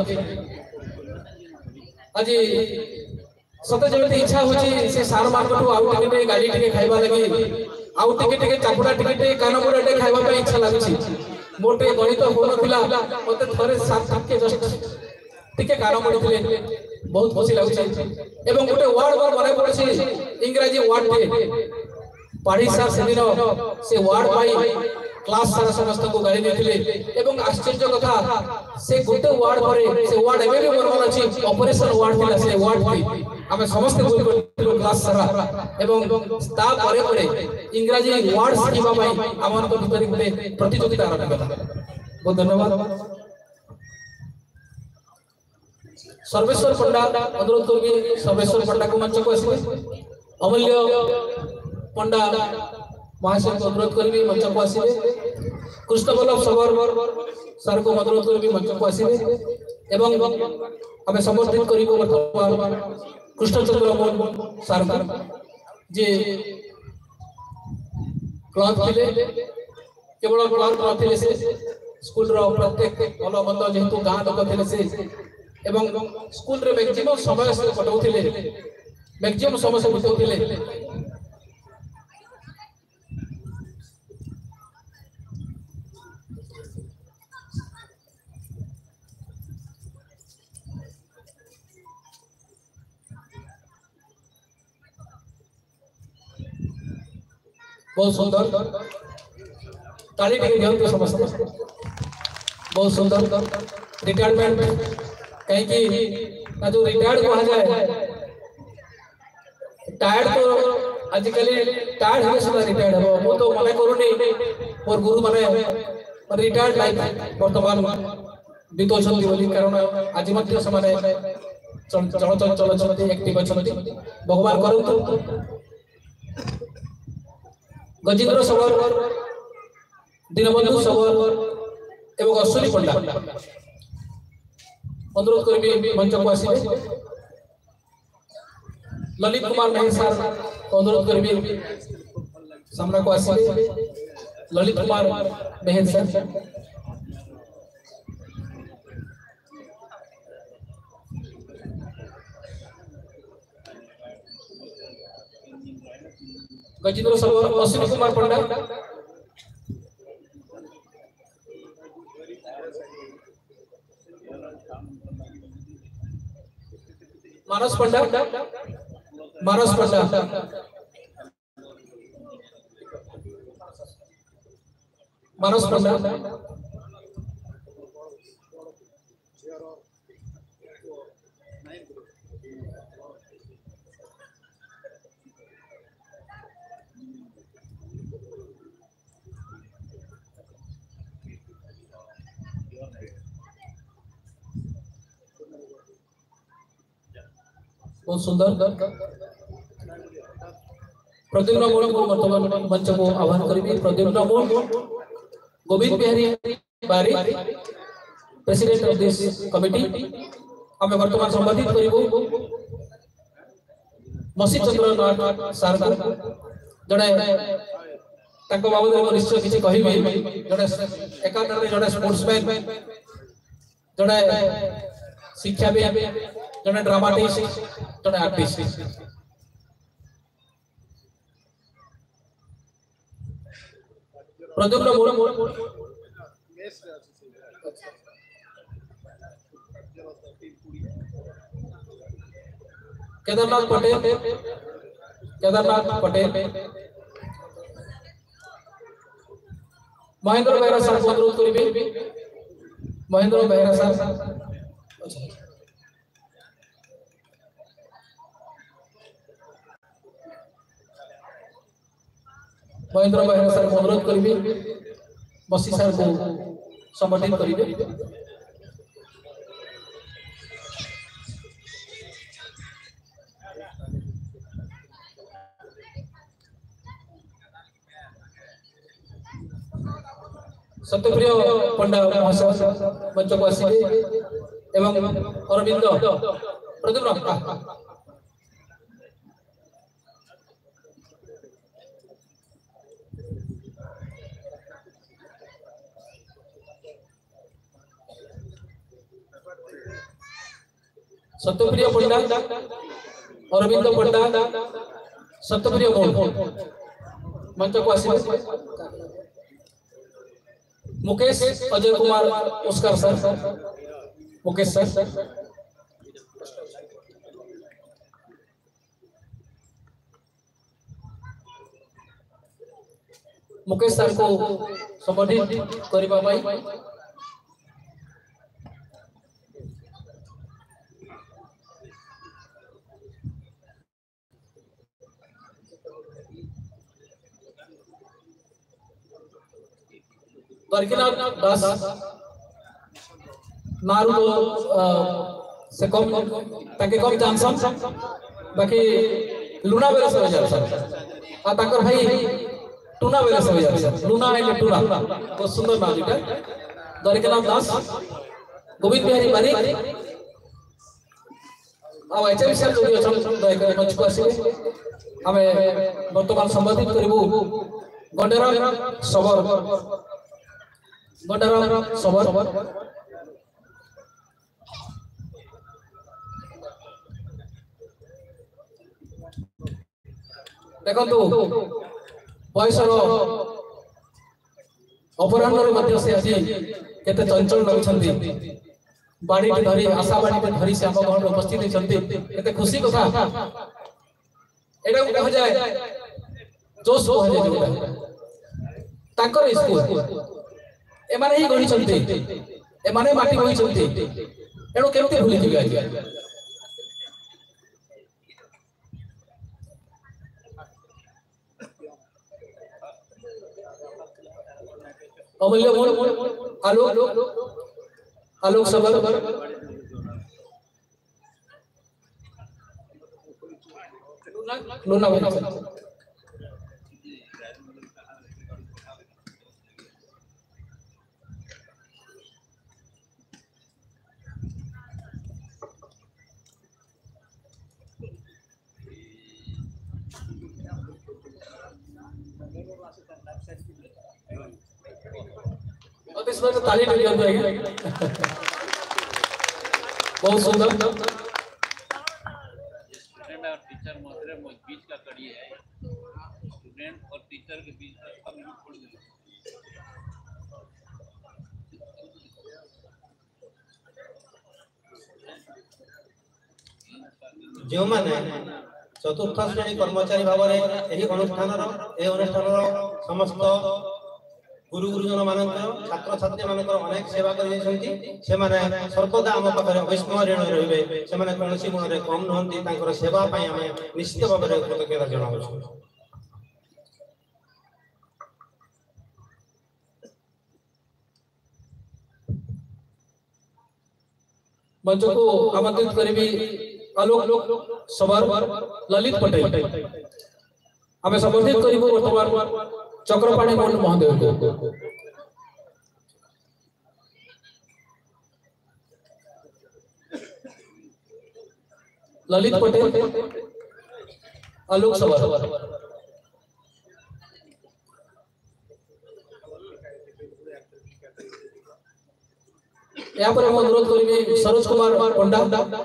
आज सत जमी इच्छा होची से सार मार्केट आउ टिके गाड़ी टिके खाइबा लगी आउ टिके टिके चापुड़ा टिके कानपुड़ा टिके खाइबा पे इच्छा लागुची मोटे गणित हो नथिला मते थरे सात टिके जस्ट टिके कान पड़िथिले बहुत खुशी लागुची एवं गोटे वर्ड वर्ड मने पड़छि इंग्रजी वर्ड टे पढ़ी सार से दिन से वर्ड पाई क्लास सारा समस्त को गाड़ी देथिले एवं आश्चर्य कथा से गोटे वर्ड परे से वर्ड एबे भी वर्ड अछि ऑपरेशन वर्ड थिला से वर्ड थी हमें समस्त बोल करथिलो क्लास सारा एवं ता परे परे इंग्रजी वर्ड सिखिबा पई हमन को भीतर गोटे प्रतियोगिता आरंभ कला बहुत धन्यवाद। सर्वेश्वर पंडा अनुरोध करबी सर्वेश्वर पंडा को मंच को आसीबे अमूल्य पंडा महाशय को अनुरोध करी मंच को आसीबे कृष्ण बल्लभ सगर सर को अनुरोध करी मंच को आसीबे एवं हमें समर्थित करी वर्तमान कृष्णचंद्र मोहन सर जे क्लास थिले केवल क्लास नथिले से स्कूल रो प्रत्येक भलो मंद जेहेतु गां लोक थिले से एवं स्कूल रे मैक्सिमम समय से कटौथिले मैक्सिमम समय से बितौथिले बहुत सुंदर ताली टिके दियंतु समस्त बहुत सुंदर रिटायरमेंट कहीं कि जो रिटायर्ड कहा जाए टायर्ड तो आजिकल टायर्ड है सुना रिटायर्ड हो मु तो मने करूनी मोर गुरु माने रिटायर्ड लाइफ वर्तमान बितोछंती बोली कारण आज मध्य समाने चलचल चलचल एक्टिव अछंती भगवान करंतु गजेंद्र सगर दीनबंधु सगर एवं अश्विनी पंडा अनुरोध करी मंच को आसीबे ललित कुमार नायक सर को अनुरोध करी सामना को आसीबे ललित कुमार मेहर सर गजेंद्र सरोवर अश्विनी कुमार पंडा मानस पंडा मानस पंडा मानस पंडा बहुत सुंदर प्रद्युम्न मोड़ को वर्तमान मंच को आह्वान करी प्रद्युम्न मोड़ गोविंद बिहारी बारी प्रेसिडेंट ऑफ दिस कमिटी हमें वर्तमान संबोधित करिबो मसी चंद्र नाथ सर जड़े ताको बाबद में निश्चय किछि कहिबी जड़े एकांतर जड़े स्पोर्ट्समैन जड़े शिक्षा भी जड़े ड्रामाटिस्ट जड़े आर्टिस्ट प्रद्युम्न मोड़ केदारनाथ पटेल केदारनाथ पटेल महेंद्र बेहरा सर को अनुरोध करिबे महेंद्र बेहरा सर महेंद्र बेहरा सर को अनुरोध करिबे बसी सर को संबोधित करिबे सत्यप्रिय पंडा महाशय मंच को आसिए एवं अरविंद प्रद्युम्न सत्यप्रिय पंडा अरविंद पंडा सत्यप्रिय मोड़ मंच को आसिए मुकेश अजय कुमार ओस्कार sir Mukesh sir Mukesh sir को संबोधित करबा पाई द्वारकीनाथ दास नारू से कम ताके कम जानसन बाकी लुना बेला से हजार सर आ ताकर भाई टूना बेला से हजार सर लुना है टूना बहुत सुंदर नाम इटा द्वारकीनाथ दास गोविंद बिहारी बारी आ एचएम सर जो अछन दयकर मंच को आसीबे हमें वर्तमान संबोधित करबू गंडेरा सबर गंडेरा सबर देखो बयसर अपराह्न मध्य से आज केते चंचल लगछन्ती बाड़ी धरी आशा बाड़ी धरी से हम घर उपस्थित होछन्ती केते खुशी कथा एटा कह जाय जोश हो जाय जोटा ताकर स्कूल एमाने ही गणी चलते एमाने माटी गणी चलते एणो केमते भूली जिवे आज अमूल्य मोड़ आलोक आलोक सबर लूना लूना और इस बार ताली बजा जाएगी बहुत सुंदर स्टूडेंट और टीचर मध्य बीच का कड़ी है स्टूडेंट और टीचर के बीच का छोड़ दे जो माने चतुर्थ श्रेणी कर्मचारी भाव में यही अनुष्ठान ए अनुष्ठान समस्त गुरु गुरुजन मान छात्र छात्री मान अनेक सेवा कर सर्वदा आम पाखे अविस्मरण रे से कौन गुण में कम नुहति सेवा आम निश्चित भाव में कृतज्ञता जनाऊँ मंच को आमंत्रित करी आलोक सवार ललित पटेल हमें संबोधित करू वर्तमान चक्रपाणी मोड़ महोदय को ललित पटेल आलोक सवार यहाँ पर हम अनुरोध करेंगे सरोज कुमार पंडा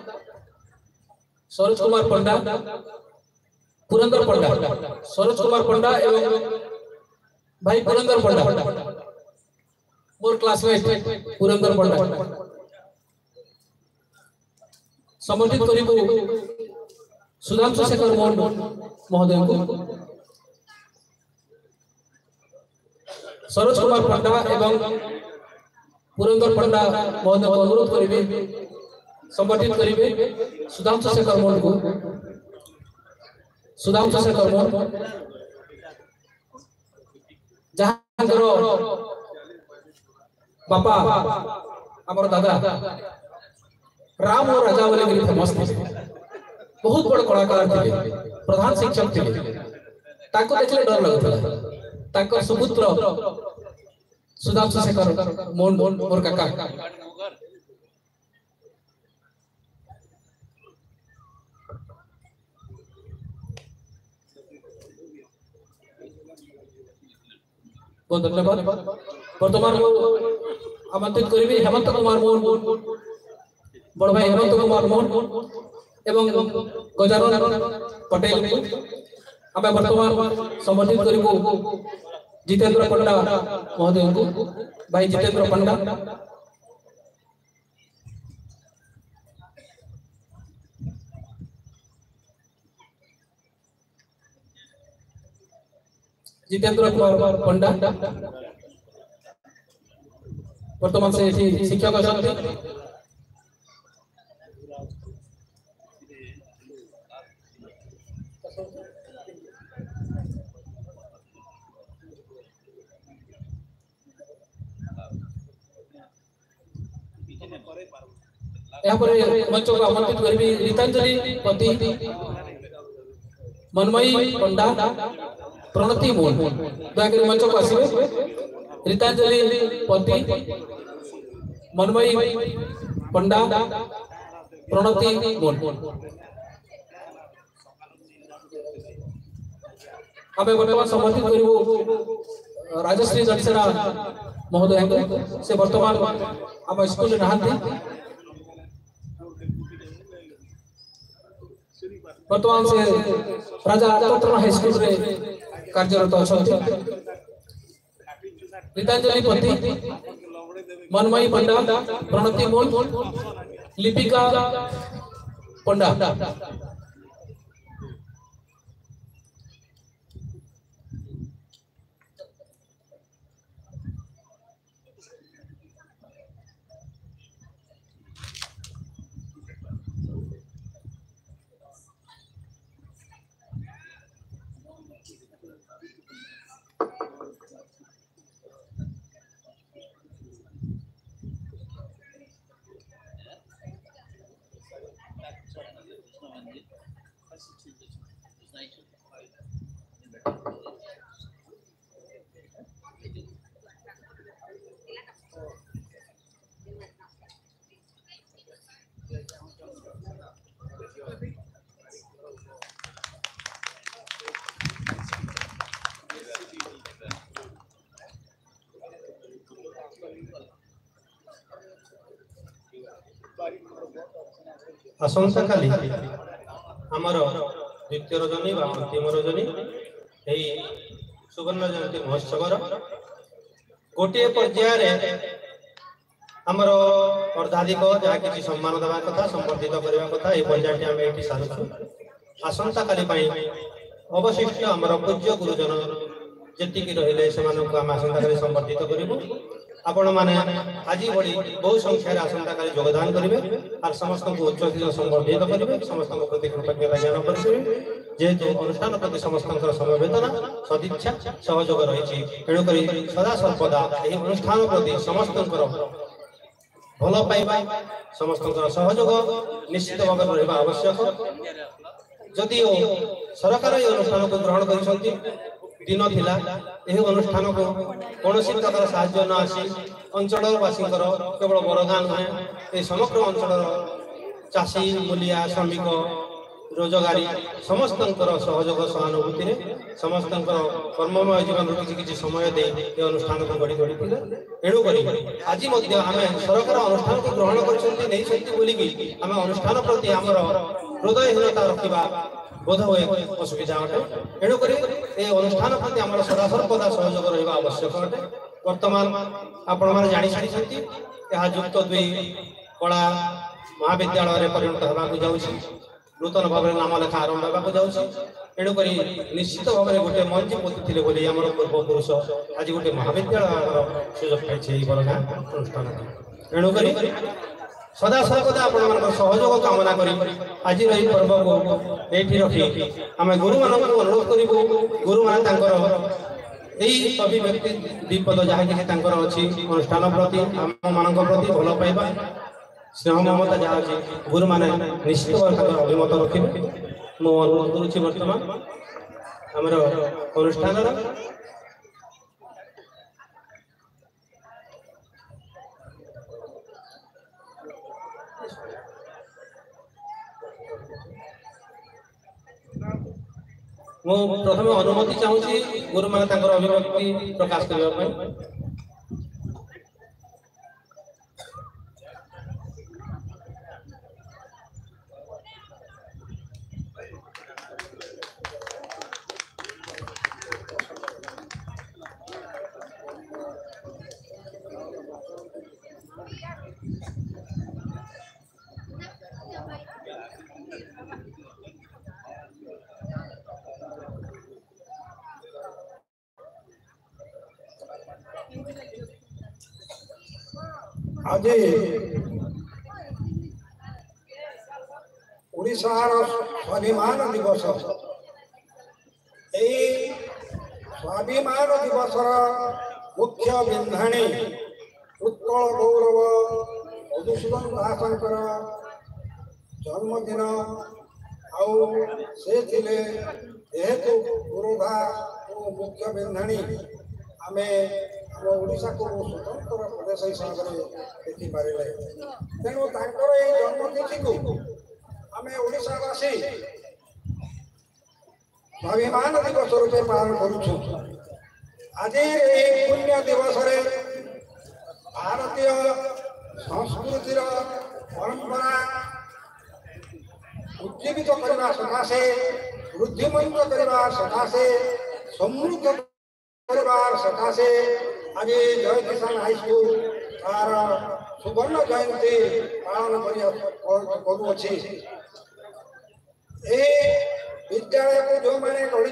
सरोज कुमार पंडा पुरंदर पंडा सरोज कुमार पंडा एवं भाई पुरंदर पंडा मोर क्लासमेट पुरंदर पंडा समर्थित करिबु सुधांशु शेखर मोहन महोदय को सरोज कुमार पंडा एवं पुरंदर पंडा महोदय को अनुरोध करिबे संबोधित करिबे सुधांशु शेखर मोहन को सुधांशु शेखर मोहन जहांकर बापा हमर दादा राम और राजा वाले के फेमस थे बहुत बड़ कलाकार थे प्रधान शिक्षक थे ताको देखले डर लगता ताको सुपुत्र सुधांशु शेखर मोहन मोर काका बहुत धन्यवाद वर्तमान आमंत्रित करी हेमंत कुमार मोहन बड़ भाई हेमंत कुमार मोहन एवं गजानन पटेल आम वर्तमान संबोधित करूँ जितेंद्र पंडा महोदय को भाई जितेंद्र पंडा जितेंद्र कुमार पंडा वर्तमान से शिक्षक अच्छा यहाँ पर मंच को आमंत्रित करी रीतांजलि पति मनमयी पंडा प्रणति मोहन दयाकर मंच को आसवे रीतांजलि पति मनमयी पंडा प्रणति मोहन हमें वर्तमान संबोधित करू राजश्री जड़सेना महोदय से वर्तमान आम स्कूल नहांती वर्तमान से राजा तोत्रमा हाई स्कूल रे कार्यरत अच्छा रीतांजलि पति मनमयी पंडा प्रणति मोहन लिपिका पंडा आसंता काली आमर द्वितीय रजनी बा अंतिम रजनी यही सुवर्ण जयंती महोत्सव गोटे पर्यायर आमर अर्धाधिक जहाँ किसी सम्मान देवा कथा संबर्धित करने कथा ये पर्याय आम ये साधु आसंता काली अवशिष्ट आमर पूज्य गुरुजन जी रही से आम आसंता काली संबर्धित करूँ आपण माने आज बड़ी बहु संख्यार आसंता काली योगदान करेंगे और समस्त को उच्च संबर्धित करेंगे समस्त प्रति कृतज्ञता ज्ञान करेंगे जेहेतु अनुष्ठान प्रति समस्त समवेदना सदिच्छा सहयोग रही तेणुक सदा सर्वदा यह अनुष्ठान प्रति समस्त भल पाइबा समस्त सहयोग निश्चित भाव रहा आवश्यक जदि सरकार ये अनुष्ठान को ग्रहण कर दिन थिला यह अनुष्ठान को कौन सी प्रकार साहाय्य न आसी अंचलवासी केवल बरगां नुहे ये समग्र अंचल चाषी मूलिया श्रमिक रोजगारी समस्त सहयोग सहानुभूति समस्त कर्ममय जीवन किसी किसी समय दे अनुष्ठान को गढ़ी गढ़ी तेणुक आज आम सरकार अनुष्ठान को ग्रहण कर अनुष्ठान प्रति आम हृदयहीनता रखा बोध हुए असुविधा अटे तेणुक अनुष्ठान प्रति आम सदा सर्वदा सहयोग रहा आवश्यक अटे। वर्तमान आपण मैंने जानी सारी युक्त दुई कला महाविद्यालय परिणत होगा जाऊँगी नूतन भाव में नाम लेखा आरंभ होगा जाऊँगी तेणुक निश्चित भाव में गोटे मंच पोती बोली आम पूर्वपुरुष आज गोटे महाविद्यालय सुजोग पाई बरगाँ अनुष्ठान तेणुक सदा सर्वदा आपण सहयोग कामना करी आज पर्व को ये रखी आम गुरु मान अनुरोध करूँ गुरु मान यही सभी व्यक्ति विपद जहाँ कि अच्छी अनुष्ठान प्रति आम मान प्रति भल पाइबा स्नेह ममता जहाँ अच्छी गुरु मैंने निश्चित भाव अभिमत रखिए मु अनुरोध करुच्ची बर्तमान आमर अनुष्ठान मु प्रथम अनुमति चाहूँगी गुरु मैंने अभिव्यक्ति प्रकाश करने आज ओडिशार स्वाभिमान दिवस यही स्वाभिमान दिवस मुख्य बिंधाणी उत्कल गौरव मधुसूदन दासंकर जन्मदिन आउ से थिले जेहेतु गुरुधा मुख्य बिंधाणी आमे ओडिशा को स्वतंत्र प्रदेश हिसाब से देखी पारे तेणु जन्मतिथि को आम ओडिशावासी स्वाभिमान दिवस रूपे पालन करुछु। आज यही पुण्य दिवस भारतीय संस्कृतिर परंपरा उज्जीवित करने सकाशे वृद्धिमंत करने सकाशे समृद्ध करने सकाशे आज जय किसान हाईस्कूल तार सुवर्ण जयंती पालन करुच्छी। विद्यालय को जो मैंने गढ़ी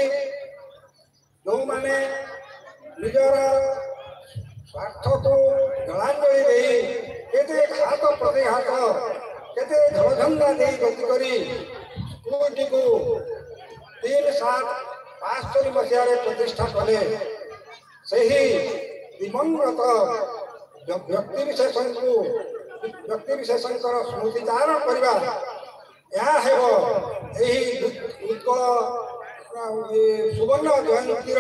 जो मैंने निजर स्वार्थ को जलांजलि दे केते घात प्रतिघात केते धड़झंडा दे गति करी स्कूल को तीन सात पाँचस्तरी मसीह प्रतिष्ठा कले सही दिवंगत व्यक्ति विशेष को व्यक्ति विशेष स्मृतिचारण करवा उत्कल सुवर्ण जयंतीर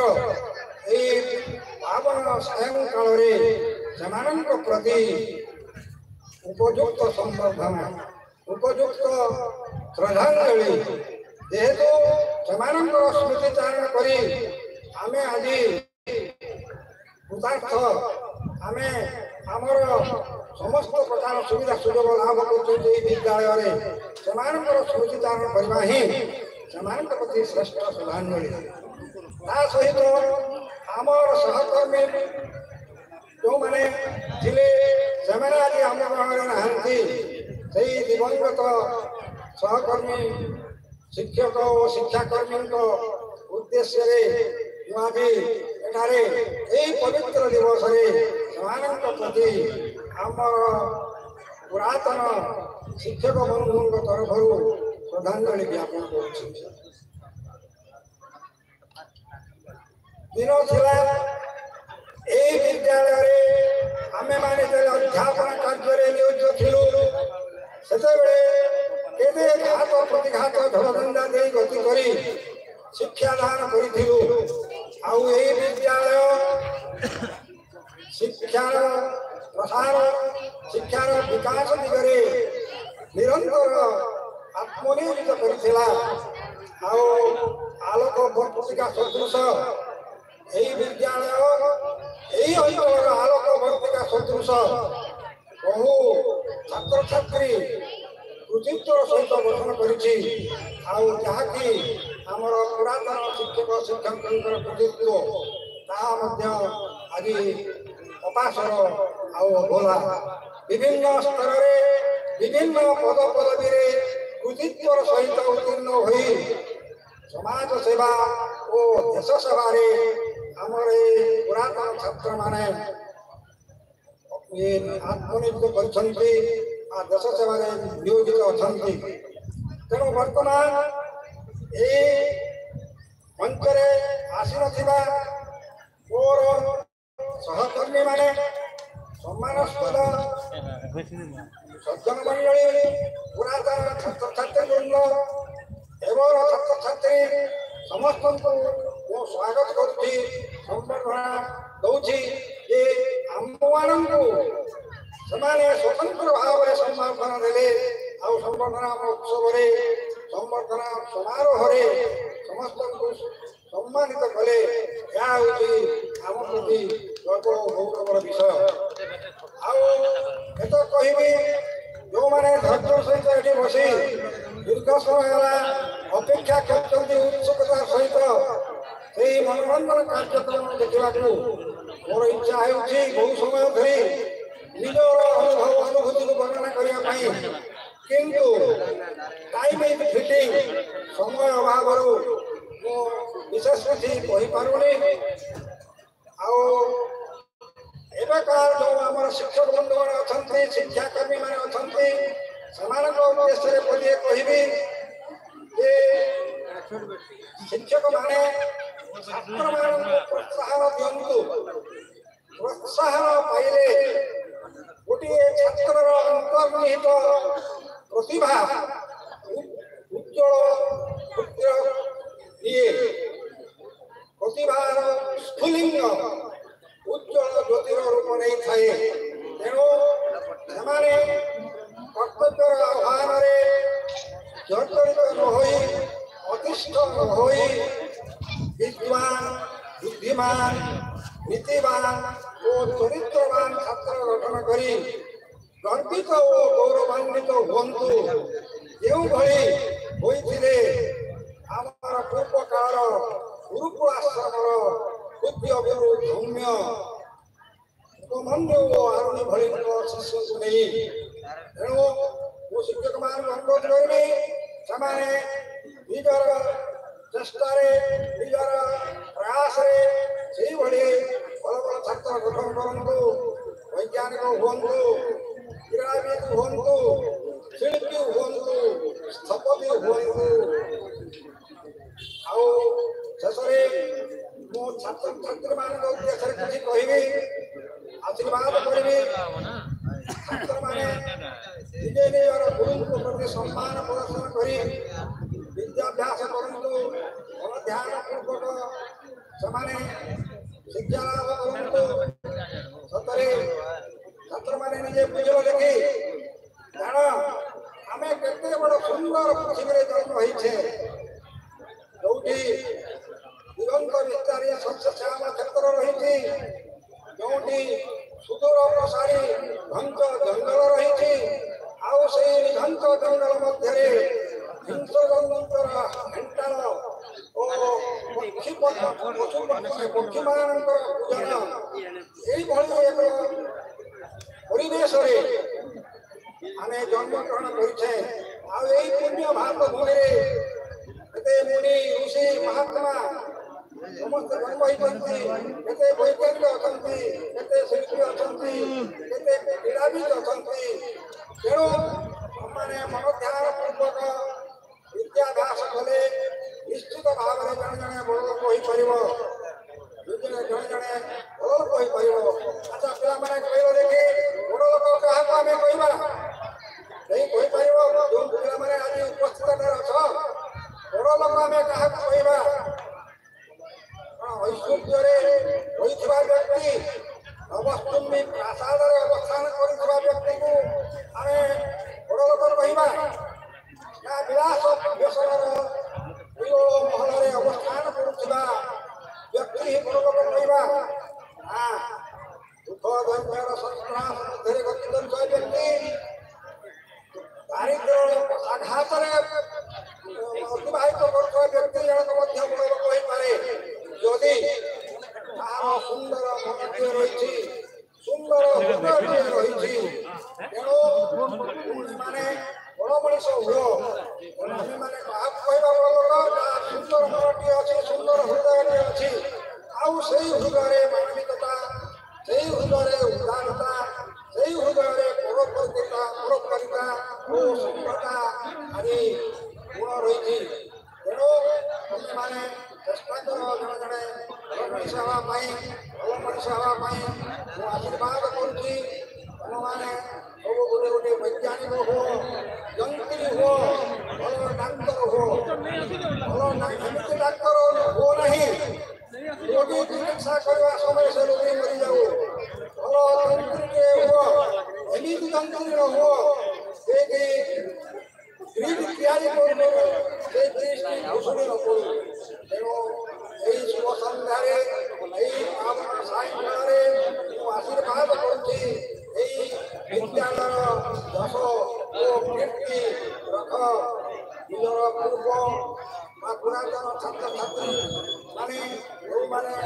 पावन सायं काल प्रति उपयुक्त संवर्धना उपयुक्त श्रद्धांजलि जेहेतु स्मृतिचारण करी आमे आज कृतार्थ आम आमर समस्त प्रकार सुविधा सुजोग लाभ कर विद्यालय स्मृतिचारण करवा ही प्रति श्रेष्ठ श्रद्धांजलि ता सहित आमर सहकर्मी जो मैंने थे आज आम नहांती से दिवंगत सहकर्मी शिक्षक और शिक्षाकर्मी उद्देश्य आज यही पवित्र दिवस प्रति आमर पुरातन शिक्षक बंधु तरफ श्रद्धांजलि ज्ञापन कर विद्यालय आमे माने अध्यापन कार्य नियोजित थिलु से घात प्रतिघात धड़धंडा दे गति करी शिक्षादान करिथिलु आउ यही विद्यालय शिक्षार प्रसार शिक्षार विकास दिगरे निरंतर आत्मनियोजित करिथिला आओ आलोक वर्तिका सदृश एही विद्यालय एही अंचल आलोक वर्तिका सदृश बहु छात्र छात्री कृतित्वर सहित गठन करिछि आउ जहाँकि आमर पुरातन शिक्षक शिक्षकଙ୍କର कृतित्व ତାହା ମଧ୍ୟ ଆଜି ଅପାସର ଆଉ ଅଭୋଲା ବିଭିନ୍ନ ସ୍ତରରେ ବିଭିନ୍ନ ପଦ ପଦବୀରେ କୃତିତ୍ୱର ସହିତ ଉତ୍ତୀର୍ଣ୍ଣ ହୋଇ ସମାଜ ସେବା ଓ ଦେଶ ସେବାରେ ଆମର ଏ ପୁରାତନ ଛାତ୍ରମାନେ ଆତ୍ମନିଯୁକ୍ତ କରିଛନ୍ତି ଆଉ ଦେଶ ସେବାରେ ନିୟୋଜିତ ଅଛନ୍ତି। ତେଣୁ ବର୍ତ୍ତମାନ ଏ ମଞ୍ଚରେ ଆସିନଥିବା ମୋର ସହକର୍ମୀ ମାନେ ସମ୍ମାନସ୍ପଦ ସଜ୍ଜନ ମଣ୍ଡଳୀ ପୁରାତନ ଛାତ୍ରଛାତ୍ରୀ ବୃନ୍ଦ ଏବଂ ଛାତ୍ରଛାତ୍ରୀ ସମସ୍ତଙ୍କୁ ମୁଁ ସ୍ୱାଗତ କରୁଛି ସମ୍ବର୍ଦ୍ଧନା ଦଉଛି ଯେ ଆମମାନଙ୍କୁ ସେମାନେ ସ୍ୱତନ୍ତ୍ର ଭାବରେ ସମ୍ବର୍ଦ୍ଧନା ଦେଲେ ଆଉ ସମ୍ବର୍ଦ୍ଧନା ଉତ୍ସବରେ ସମ୍ବର୍ଦ୍ଧନା ସମାରୋହରେ ସମସ୍ତଙ୍କୁ ସମ୍ମାନିତ କଲେ ଏହା ହେଉଛି ଆମ ପ୍ରତି ଗର୍ବ ଗୌରବର ବିଷୟ। ଆଉ ଏତ କହିବି ଯେଉଁମାନେ ଧୈର୍ଯ୍ୟ ସହିତ ଏଠି ବସି ଦୀର୍ଘ ସମୟ ହେଲା ଅପେକ୍ଷା କରିଛନ୍ତି ଉତ୍ସୁକତା ସହିତ ସେହି ମନୋରଞ୍ଜନ କାର୍ଯ୍ୟକ୍ରମ ଦେଖିବାକୁ ମୋର ଇଚ୍ଛା ହେଉଛି ବହୁ ସମୟ ଧରି ନିଜର ଅନୁଭବ ଅନୁଭୂତିକୁ ବର୍ଣ୍ଣନା କରିବା ପାଇଁ କିନ୍ତୁ ଟାଇମ୍ ଇଜ୍ ଫିଟିଂ ସମୟ ଅଭାବରୁ ମୁଁ ବିଶେଷ କିଛି କହିପାରୁନି। ଆଉ ଏବେକାର ଯେଉଁ ଆମର ଶିକ୍ଷକ ବନ୍ଧୁମାନେ ଅଛନ୍ତି ଶିକ୍ଷାକର୍ମୀମାନେ ଅଛନ୍ତି ସେମାନଙ୍କ ଉଦ୍ଦେଶ୍ୟରେ ପଦିଏ କହିବି ଯେ ଶିକ୍ଷକମାନେ ଛାତ୍ରମାନଙ୍କୁ ପ୍ରୋତ୍ସାହନ ଦିଅନ୍ତୁ। ପ୍ରୋତ୍ସାହନ ପାଇଲେ ଗୋଟିଏ ଛାତ୍ରର ଅନ୍ତର୍ନିହିତ ପ୍ରତିଭା ଉଜ୍ଜଳ ଇଏ ପ୍ରତିଭାର ସ୍ଫୁଲିଙ୍ଗ ଉଜ୍ଜଳ ଜ୍ୟୋତିର ରୂପ ନେଇଥାଏ। ତେଣୁ ସେମାନେ କର୍ତ୍ତବ୍ୟର ଆହ୍ୱାନରେ ଜର୍ଜରିତ ନ ହୋଇ ଅତିଷ୍ଠ ନ ହୋଇ ବିଦ୍ୱାନ ବୁଦ୍ଧିମାନ ନୀତିବାନ ଓ ଚରିତ୍ରବାନ ଛାତ୍ର ଗଠନ କରି ଗର୍ବିତ ଓ ଗୌରବାନ୍ୱିତ ହୁଅନ୍ତୁ। ଯେଉଁଭଳି ହୋଇଥିଲେ ଆମର ପୂର୍ବ କାଳର ଗୁରୁକୁଳ ଆଶ୍ରମର ପୂଜ୍ୟ ଗୁରୁ ଧୌମ୍ୟ ଉପମନ୍ୟୁ ଓ ଆରୁଣୀ ଭଳିଙ୍କ ଶିଷ୍ୟଙ୍କୁ ନେଇ। ତେଣୁ ମୁଁ ଶିକ୍ଷକମାନଙ୍କୁ ଅନୁରୋଧ କରିବି ସେମାନେ ନିଜର ଚେଷ୍ଟାରେ ନିଜର ପ୍ରୟାସରେ ସେଇଭଳି ଭଲ ଭଲ ଛାତ୍ର ଗଠନ କରନ୍ତୁ। ବୈଜ୍ଞାନିକ ହୁଅନ୍ତୁ କ୍ରୀଡ଼ାବିତ ହୁଅନ୍ତୁ ଶିଳ୍ପୀ ହୁଅନ୍ତୁ ସ୍ଥପତି ହୁଅନ୍ତୁ। ଆଉ ଶେଷରେ ମୁଁ ଛାତ୍ରଛାତ୍ରୀମାନଙ୍କ ଉଦ୍ଦେଶ୍ୟରେ କିଛି କହିବି ଆଶୀର୍ବାଦ କରିବି। ଛାତ୍ରମାନେ ନିଜେ ନିଜର ଗୁରୁଙ୍କ ପ୍ରତି ସମ୍ମାନ ପ୍ରଦର୍ଶନ କରି ବିଦ୍ୟାଭ୍ୟାସ କରନ୍ତୁ। ଧ୍ୟାନ ପୂର୍ବକ ସେମାନେ ଶିକ୍ଷା ଲାଭ କରନ୍ତୁ। ସତରେ ଛାତ୍ରମାନେ ନିଜେ ବୁଝିବ ଦେଖି ଜାଣ ଆମେ କେତେ ବଡ଼ ସୁନ୍ଦର ପୃଥିବୀରେ ଜନ୍ମ ହେଇଛେ ଯୋଉଠି ଦିଗନ୍ତ ବିସ୍ତାରୀ ଶସ୍ୟଶ୍ୟାମଳ କ୍ଷେତ୍ର ରହିଛି ଯୋଉଠି ସୁଦୂର ପ୍ରସାରୀ ଘଞ୍ଚ ଜଙ୍ଗଲ ରହିଛି ଆଉ ସେଇ ଘଞ୍ଚ ଜଙ୍ଗଲ ମଧ୍ୟରେ ହିଂସ୍ରଜନ୍ତୁଙ୍କର ଘେଣ୍ଟାଳ ଓ ପକ୍ଷୀ ପକ୍ଷୀମାନଙ୍କର ପୂଜନ ଏଇଭଳି ଏକ ପରିବେଶରେ ଆମେ ଜନ୍ମଗ୍ରହଣ କରିଛେ। ଆଉ ଏଇ ପୁଣ୍ୟ ଭାରତ ଭୂମିରେ କେତେ ମୁନି ଋଷି ମହାତ୍ମା ସମସ୍ତେ ଜନ୍ମ ହୋଇଛନ୍ତି। କେତେ ବୈଜ୍ଞାନିକ ଅଛନ୍ତି କେତେ ଶିଳ୍ପୀ ଅଛନ୍ତି କେତେ କ୍ରୀଡ଼ାବିତ ଅଛନ୍ତି। ତେଣୁ ଆମମାନେ ମନଧ୍ୟାନ ପୂର୍ବକ ବିଦ୍ୟାଭ୍ୟାସ କଲେ ନିଶ୍ଚିତ ଭାବରେ ଜଣେ ଜଣେ ବଡ଼ ଲୋକ ହୋଇପାରିବ। ଜଣେ ଜଣେ ଜଣେ ବଡ଼ ଲୋକ ହୋଇପାରିବ। ଆଚ୍ଛା ପିଲାମାନେ କହିବ ଦେଖି ବଡ଼ ଲୋକ କାହାକୁ ଆମେ କହିବା କେହି କହିପାରିବ? ଯେଉଁ ପିଲାମାନେ ଆଜି ଉପସ୍ଥିତରେ ଅଛ ବଡ଼ ଲୋକ ଆମେ କାହାକୁ କହିବା? ଐଶ୍ୱର୍ଯ୍ୟରେ ହୋଇଥିବା ବ୍ୟକ୍ତି ନବସ୍ତୁମ୍ବି ପ୍ରାସାଦରେ ଅବସ୍ଥାନ କରିଥିବା ବ୍ୟକ୍ତିକୁ ଆମେ ବଡ଼ ଲୋକ କହିବା ନା ମାନେ ବଡ଼ ମଣିଷ ହୁଅ ଆମେ ମାନେ କାହାକୁ କହିବା ବଡ଼ ଲୋକ ସୁନ୍ଦର ମନଟିଏ ଅଛି ସୁନ୍ଦର ହୃଦୟଟିଏ ଅଛି ଆଉ ସେଇ ହୃଦୟରେ ମାନବିକତା ସେଇ ହୃଦୟରେ ଉଦାରତା ସେଇ ହୃଦୟରେ ପରୋପକାରିତା ପରୋପକାରିତା ଓ ସଭ୍ୟତା ଆଦି ଗୁଣ ରହିଛି ତେଣୁ ତୁମେମାନେ ଚେଷ୍ଟା କର ଜଣେ ଜଣେ ଭଲ ମଣିଷ ହେବା ପାଇଁ ଭଲ ମଣିଷ ହେବା ପାଇଁ ମୁଁ ଆଶୀର୍ବାଦ କରୁଛି ତୁମମାନେ ସବୁ ଗୋଟେ ଗୋଟେ ବୈଜ୍ଞାନିକ ହୁଅ ଯନ୍ତ୍ରୀ ହୁଅ ଭଲ ଡାକ୍ତର ହୁଅ ଭଲ ଏମିତି ଡାକ୍ତର ହୁଅ ନାହିଁ ରୋଗୀ ଚିକିତ୍ସା କରିବା ସମୟ ସେ ରୋଗୀ ମରିଯାଉ ଭଲ ଯନ୍ତ୍ରୀଟିଏ ହୁଅ ଏମିତି ଯନ୍ତ୍ରୀ ନ ହୁଅ ସେଇଠି ଗ୍ରୀଡ୍ ତିଆରି କରୁ କରୁ ସେ ଗ୍ରୀଡ୍ଟି ଘୁଷୁରି ନ ପଡ଼ୁ ତେଣୁ ଏହି ଶୁଭ ସନ୍ଧ୍ୟାରେ ଏହି ମହାତ୍ମା ସାହିତ୍ୟରେ ମୁଁ ଆଶୀର୍ବାଦ କରୁଛି ଏହି ବିଦ୍ୟାଳୟର ଯଶ ଓ କୀର୍ତ୍ତି ରଖ ନିଜର ପୂର୍ବ ବା ପୁରାତନ ଛାତ୍ରଛାତ୍ରୀ ମାନେ ଯେଉଁମାନେ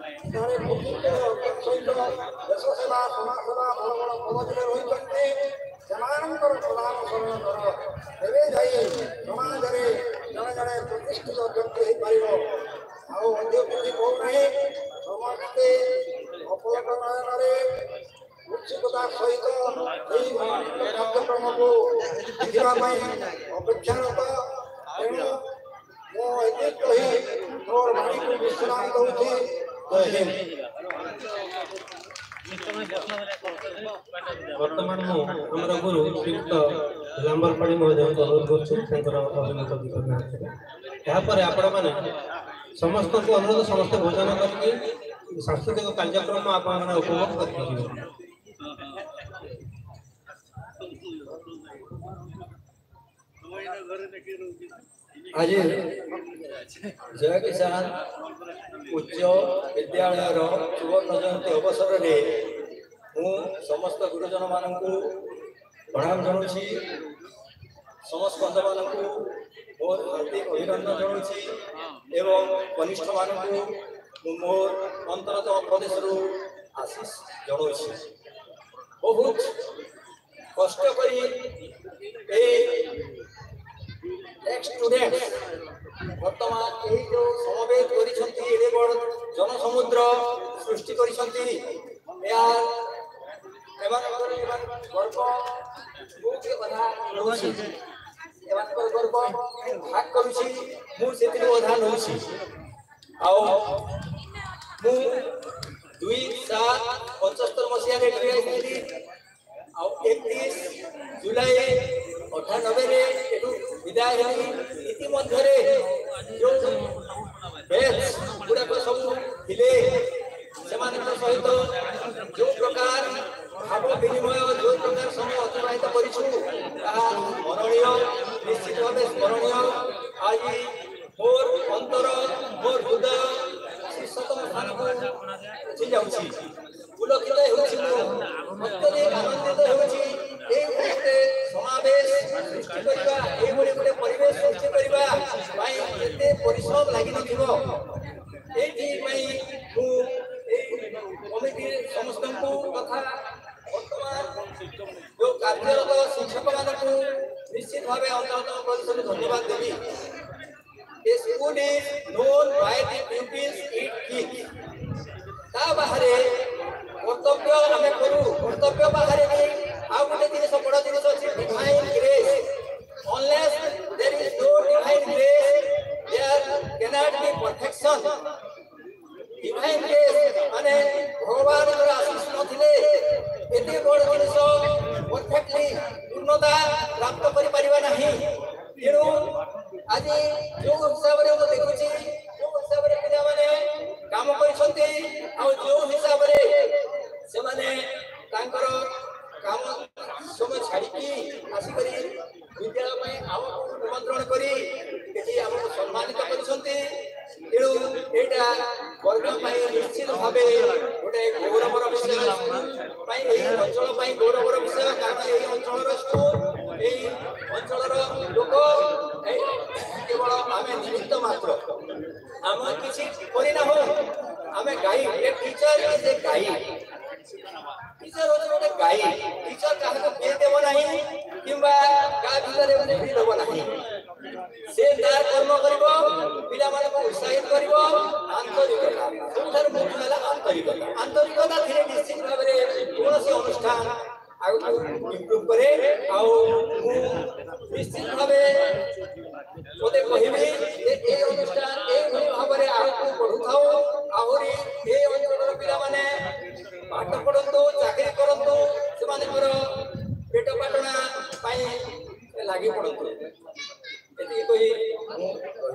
ସହିତ ଦେଶ ସେବା ସମାଜ ସେବା ବଡ଼ ବଡ଼ ପଦବୀରେ ରହିଛନ୍ତି ସେମାନଙ୍କର ପ୍ରଧାନ ସ୍ମରଣ କର ତେବେ ଯାଇ ସମାଜରେ ଜଣେ ଜଣେ ପ୍ରତିଷ୍ଠିତ ବ୍ୟକ୍ତି ହେଇପାରିବ ଆଉ ଅନ୍ୟ କିଛି କହୁନାହିଁ ସମସ୍ତେ ଅପଲକ ନୟନରେ ଉତ୍ସୁକତା ସହିତ ଏହି କାର୍ଯ୍ୟକ୍ରମକୁ ଦେଖିବା ପାଇଁ ଅପେକ୍ଷାରତ ତେଣୁ ମୁଁ ଏତିକି କହି ମୋର ବାଣୀକୁ ବିଶ୍ରାମ ଦେଉଛି ଜୟ ହିନ୍ଦ। ବର୍ତ୍ତମାନ ମୁଁ ଆମର ଗୁରୁ ଶ୍ରୀଯୁକ୍ତ ଲାମ୍ବରପାଣି ମହୋଦୟଙ୍କୁ ଅନୁରୋଧ କରୁଛୁ ତାଙ୍କର ଅଭିନତ ବିକଳ୍ପ ଏହାପରେ ଆପଣମାନେ ସମସ୍ତଙ୍କୁ ଅନୁରୋଧ ସମସ୍ତେ ଭୋଜନ କରିକି ସାଂସ୍କୃତିକ କାର୍ଯ୍ୟକ୍ରମ ଆପଣମାନେ ଉପଭୋଗ କରିପାରିବେ। आज जय किसान उच्च विद्यालय सुवर्ण जयंती अवसर में मु समस्त गुरुजन मान प्रणाम जनाऊँगी समस्त बंध मान मोर हार्दिक अभिनंदन जनाऊँगी एवं कनिष्ठ मान मोर अंतरतम प्रदेश आशीष जनाऊँगी बहुत कष्ट करी स्टूडेंट बर्तमान यही जो समवेत कर जनसमुद्र सृष्टि कर गर्व गर्व भाग करुँची मुझे अधा नौ दुई सात पचहत्तर मसीह एकतीस जुलाई अठानबे विदाय इतिमध्य जो बेच गुड़ाक सब थे सहित जो प्रकार भाव विनिमय जो प्रकार समय अतिबाहित करनीय निश्चित भाव स्मरणीय आज मोर अंतर मोर हृदय शीर्षतम स्थान को पहुंची जाऊँगी पुलकित अत्यधिक आनंदित होती समावेश सृष्टि करवा गोटे परिवेश सृष्टि करवा परिश्रम लगी कमिटी समस्त तथा बर्तमान जो कार्यरत शिक्षक मानक निश्चित भाव अंतरतम परिसर धन्यवाद देवी The school is known by the pupils it keeps. ता बाहरे कर्तव्य आमे करू कर्तव्य बाहरे नहीं आउ गोटे जिनिस बड़ जिनिस अछि divine grace unless there is no divine grace there cannot be perfection divine grace माने भगवान जो आशीष नथिले एते बड़ जिनिस परफेक्टली पूर्णता प्राप्त करि परिबा नाही तेणु आज जो हिसाब रे देखुची जो हिसाब रे पिला माने काम करछन्ते आ जो हिसाब रे से माने तांकर काम समय छाड़ी की आसी करी विद्यालय में हमको निमंत्रण करी एठी हमको सम्मानित करछन्ते तेणु एटा वर्ग पाई निश्चित भावे गोटे गौरवर विषय पाई एही अंचल पाई गौरवर विषय कारण एही अंचलर स्कूल एही अंचलर लोक केवल आमे निमित्त मात्र आम किसी करना हो आमे गाई ए टीचर इज ए गाई टीचर होते गोटे गाई टीचर काहे को पे देव नाही ଭିତରେ ଭୁଲି ଦେବ ନାହିଁ ସେ ତାର କର୍ମ କରିବ ପିଲାମାନଙ୍କୁ ଉତ୍ସାହିତ କରିବ ଆନ୍ତରିକତା ସବୁଠାରୁ ମୁଖ୍ୟ ହେଲା ଆନ୍ତରିକତା ଆନ୍ତରିକତା ଥିଲେ ନିଶ୍ଚିତ ଭାବରେ କୌଣସି ଅନୁଷ୍ଠାନ ଆଗକୁ ଇମ୍ପ୍ରୁଭ୍ କରେ ଆଉ ମୁଁ ନିଶ୍ଚିତ ଭାବେ ମୋତେ କହିବି ଯେ ଏ ଅନୁଷ୍ଠାନ ଏଇଭଳି ଭାବରେ ଆଗକୁ ବଢ଼ୁଥାଉ ଆହୁରି ଏ ଅଞ୍ଚଳର ପିଲାମାନେ ପାଠ ପଢ଼ନ୍ତୁ ଚାକିରି କରନ୍ତୁ ସେମାନଙ୍କର ପେଟ ପାଟଣା ପାଇଁ ଲାଗି ପଡ଼ନ୍ତୁ ଏତିକି କହି ମୁଁ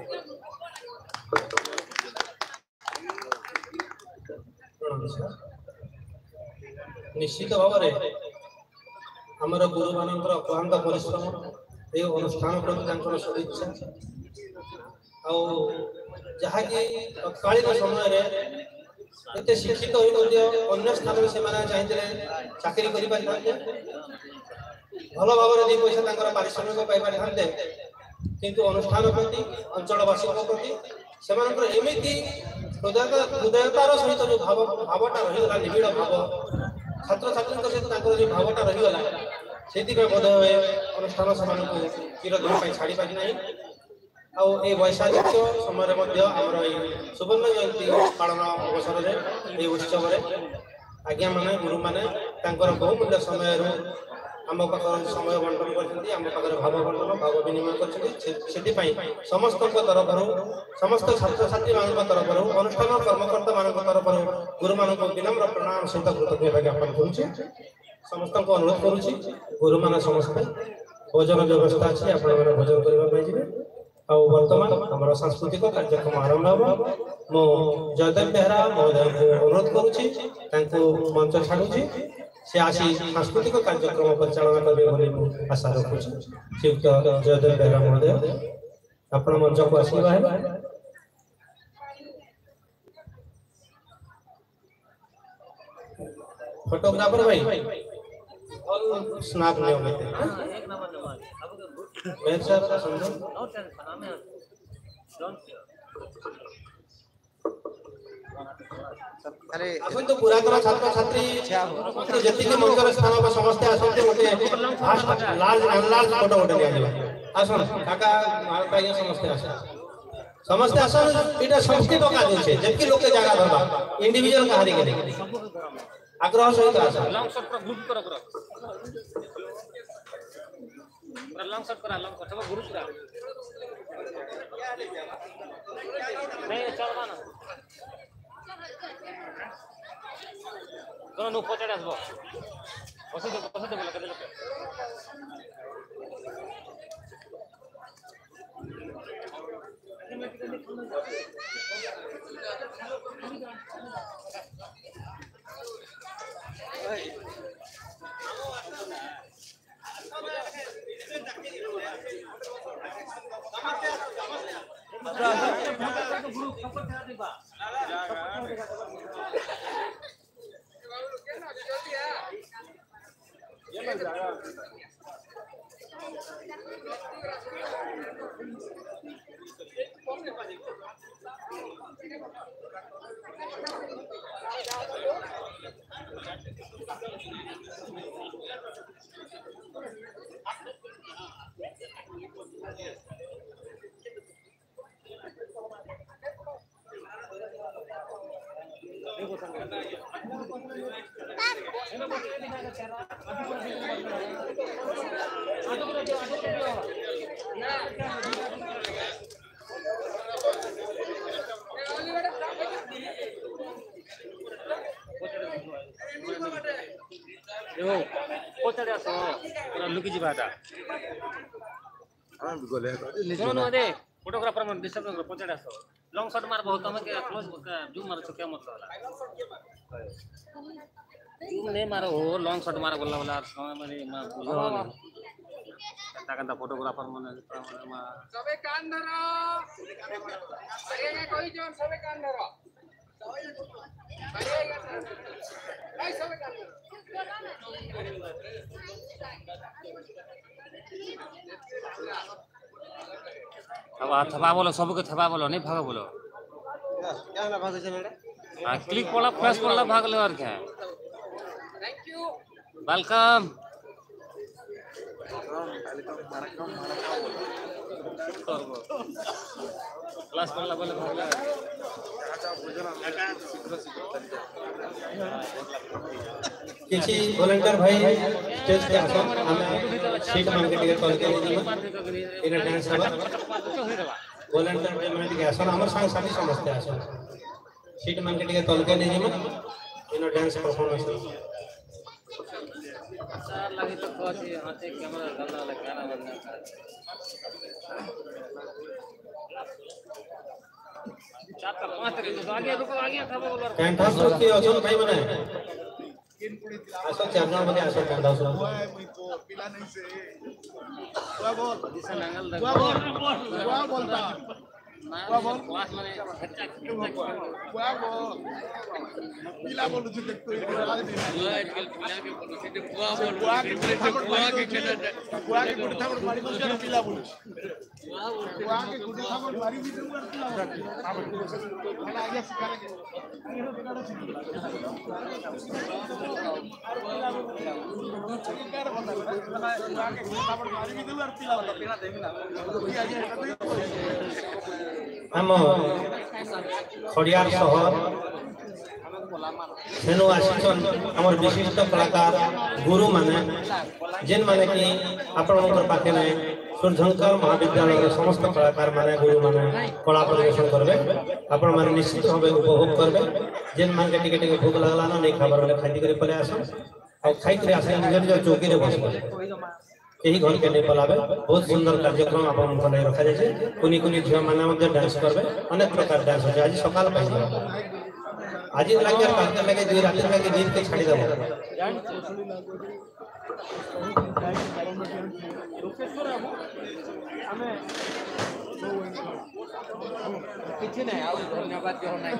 ନିଶ୍ଚିତ ଭାବରେ ଆମର ଗୁରୁମାନଙ୍କର ଅକ୍ଳାନ୍ତ ପରିଶ୍ରମ ଏ ଅନୁଷ୍ଠାନ ପ୍ରତି ତାଙ୍କର ସଦିଚ୍ଛା ଆଉ ଯାହାକି ତତ୍କାଳୀନ ସମୟରେ ଏତେ ଶିକ୍ଷିତ ହୋଇ ମଧ୍ୟ ଅନ୍ୟ ସ୍ଥାନରେ ସେମାନେ ଚାହିଁଥିଲେ ଚାକିରି କରିପାରିଥାନ୍ତେ ଭଲ ଭାବରେ ଦୁଇ ପଇସା ତାଙ୍କର ପାରିଶ୍ରମିକ ପାଇପାରିଥାନ୍ତେ କିନ୍ତୁ ଅନୁଷ୍ଠାନ ପ୍ରତି ଅଞ୍ଚଳବାସୀଙ୍କ ପ୍ରତି ସେମାନଙ୍କର ଏମିତି ହୃଦୟତା ହୃଦୟତାର ସହିତ ଯେଉଁ ଭାବ ଭାବଟା ରହିଗଲା ନିବିଡ଼ ଭାବ ଛାତ୍ରଛାତ୍ରୀଙ୍କ ସହିତ ତାଙ୍କର ଯେଉଁ ଭାବଟା ରହିଗଲା ସେଥିପାଇଁ ବୋଧ ହୁଏ ଅନୁଷ୍ଠାନ ସେମାନଙ୍କୁ ଚିରଦିନ ପାଇଁ ଛାଡ଼ି ପାରି ନାହିଁ ଆଉ এই ବୈଶାଖିକ ସମୟରେ ମଧ୍ୟ ଆମର ଏଇ ସୁବର୍ଣ୍ଣ ଜୟନ୍ତୀ ପାଳନ ଅବସରରେ ଏହି ଉତ୍ସବରେ ଆଜ୍ଞାମାନେ ଗୁରୁମାନେ ତାଙ୍କର ବହୁମୂଲ୍ୟ ସମୟରୁ ଆମ ପାଖରେ ସମୟ ବଣ୍ଟନ କରିଛନ୍ତି ଆମ ପାଖରେ ଭାବ ବଣ୍ଟନ ଭାବ ବିନିମୟ କରିଛନ୍ତି ସେଥିପାଇଁ ସମସ୍ତଙ୍କ ତରଫରୁ ସମସ୍ତ ଛାତ୍ରଛାତ୍ରୀମାନଙ୍କ ତରଫରୁ ଅନୁଷ୍ଠାନ କର୍ମକର୍ତ୍ତାମାନଙ୍କ ତରଫରୁ ଗୁରୁମାନଙ୍କୁ ବିନମ୍ର ପ୍ରଣାମ ସହିତ କୃତଜ୍ଞତା ଜ୍ଞାପନ କରୁଛି ସମସ୍ତଙ୍କୁ ଅନୁରୋଧ କରୁଛି ଗୁରୁମାନେ ସମସ୍ତେ ଭୋଜନ ବ୍ୟବସ୍ଥା ଅଛି ଆପଣମାନେ ଭୋଜନ କରିବା ପାଇଁ ଯିବେ ଆଉ ବର୍ତ୍ତମାନ ଆମର ସାଂସ୍କୃତିକ କାର୍ଯ୍ୟକ୍ରମ ଆରମ୍ଭ ହେବ ମୁଁ ଜୟଦେବ ବେହେରା ମହୋଦୟଙ୍କୁ ଅନୁରୋଧ କରୁଛି ତାଙ୍କୁ ମଞ୍ଚ ଛାଡୁଛି ସେ ଆସି ସାଂସ୍କୃତିକ କାର୍ଯ୍ୟକ୍ରମ ପରିଚାଳନା କରିବେ ବୋଲି ମୁଁ ଆଶା ରଖୁଛି ଶ୍ରୀଯୁକ୍ତ ଜୟଦେବ ବେହେରା ମହୋଦୟ ଆପଣ ମଞ୍ଚକୁ ଆସିବା ହେବେ फोटोग्राफर भाई और स्नैप नहीं होते मेरे साथ समझो अरे अपन तो पुरातन छात्र छात्री जति के मंचर स्थान पर समस्ते आसते मते फास्ट लार्ज अनलार्ज फोटो उठे दिया जाय आसन काका मार पाइया समस्ते आसन समस्ते आसन इटा संस्कृत का छै जति लोग के जगह धरबा इंडिविजुअल कहानी के नहीं आग्रह सहित आशा लॉन्ग शॉट पर ग्रुप करो करो पूरा लॉन्ग शॉट करा लॉन्ग शॉट सब ग्रुप करा नहीं चलवा ना दोनों नो पचड़े आसबो बसे दे बसे दे बोला कदे लोग देखो पचड़े आसो पूरा लुकी जिबाटा हां गले दोनों दे फोटोग्राफर मन डिस्टर्ब कर पचड़े आसो लॉन्ग शॉट मार बहुत तमे के क्लोज जूम मार क्या मतलब होला जूम नहीं मारो हो लॉन्ग शॉट मार बोला बोला समय मारे मा बुझो कता कता फोटोग्राफर मन मा सबे कान धरो अरे कोई जोन सबे कान धरो अरे नहीं सबे कान धरो थबा थबा बोलो सबके थबा बोलो नहीं भाग बोलो क्या ना भाग से मेरे हां क्लिक पड़ा फ्लैश पड़ा भाग ले और क्या थैंक यू वेलकम हां क्लास पढ़ला बोले भागला किसी वॉलंटियर भाई स्टेज के आसन हमें सीट मांगे टिकट कॉल के लिए इन डांस हवा वॉलंटियर जे माने टिके आसन हमर संग साथी समझते आसन सीट मांगे टिके कॉल के लिए इन डांस परफॉर्मेंस चार लगी तो कोची हाथे कैमरा गल्ला वाला गाना बजना चार का पांच तक तो आगे रुको आगे था बोलो टेंट हाउस के असन भाई माने आसन चार जन बने आसन टेंट हाउस पिला नहीं से बुआ बोल दिशा नांगल बुआ बोल बुआ बोलता बुआ बोल क्लास में खर्चा बुआ बोल पिला बोल जो देख तो बुआ आजकल पिला के बोलो से बुआ बोल बुआ के बुआ के खेला बुआ के गुड़ ठाकुर मारी बोल के पिला बोल बुआ के गुड़ ठाकुर मारी भी पिला बोल खाना आगे सिखा लगे हम खड़ियार शहर सेनु आसिछन हमर विशिष्ट कलाकार गुरु माने जेन माने कि आपनकर पाखे ने सूर्यशंकर महाविद्यालय समस्त कलाकार माने गुरु माने कला प्रदर्शन करबे आपण माने निश्चित भाबे उपभोग करबे जेन माने टिके टिके भूख लागला न नहीं खाबर वाले खाई करे पले आसन और खाई करे आसे निज निज चौकी रे बसबे यही घर के नहीं पलाबे बहुत सुंदर कार्यक्रम आपण मन रखा जाय कुनी कुनी झिया माने मध्ये डांस करबे अनेक प्रकार डांस होय आज सकाल पाई आज लागे करते लगे दुई रात लगे नींद के छाड़ी देबो किछ नहीं आ धन्यवाद जो नहीं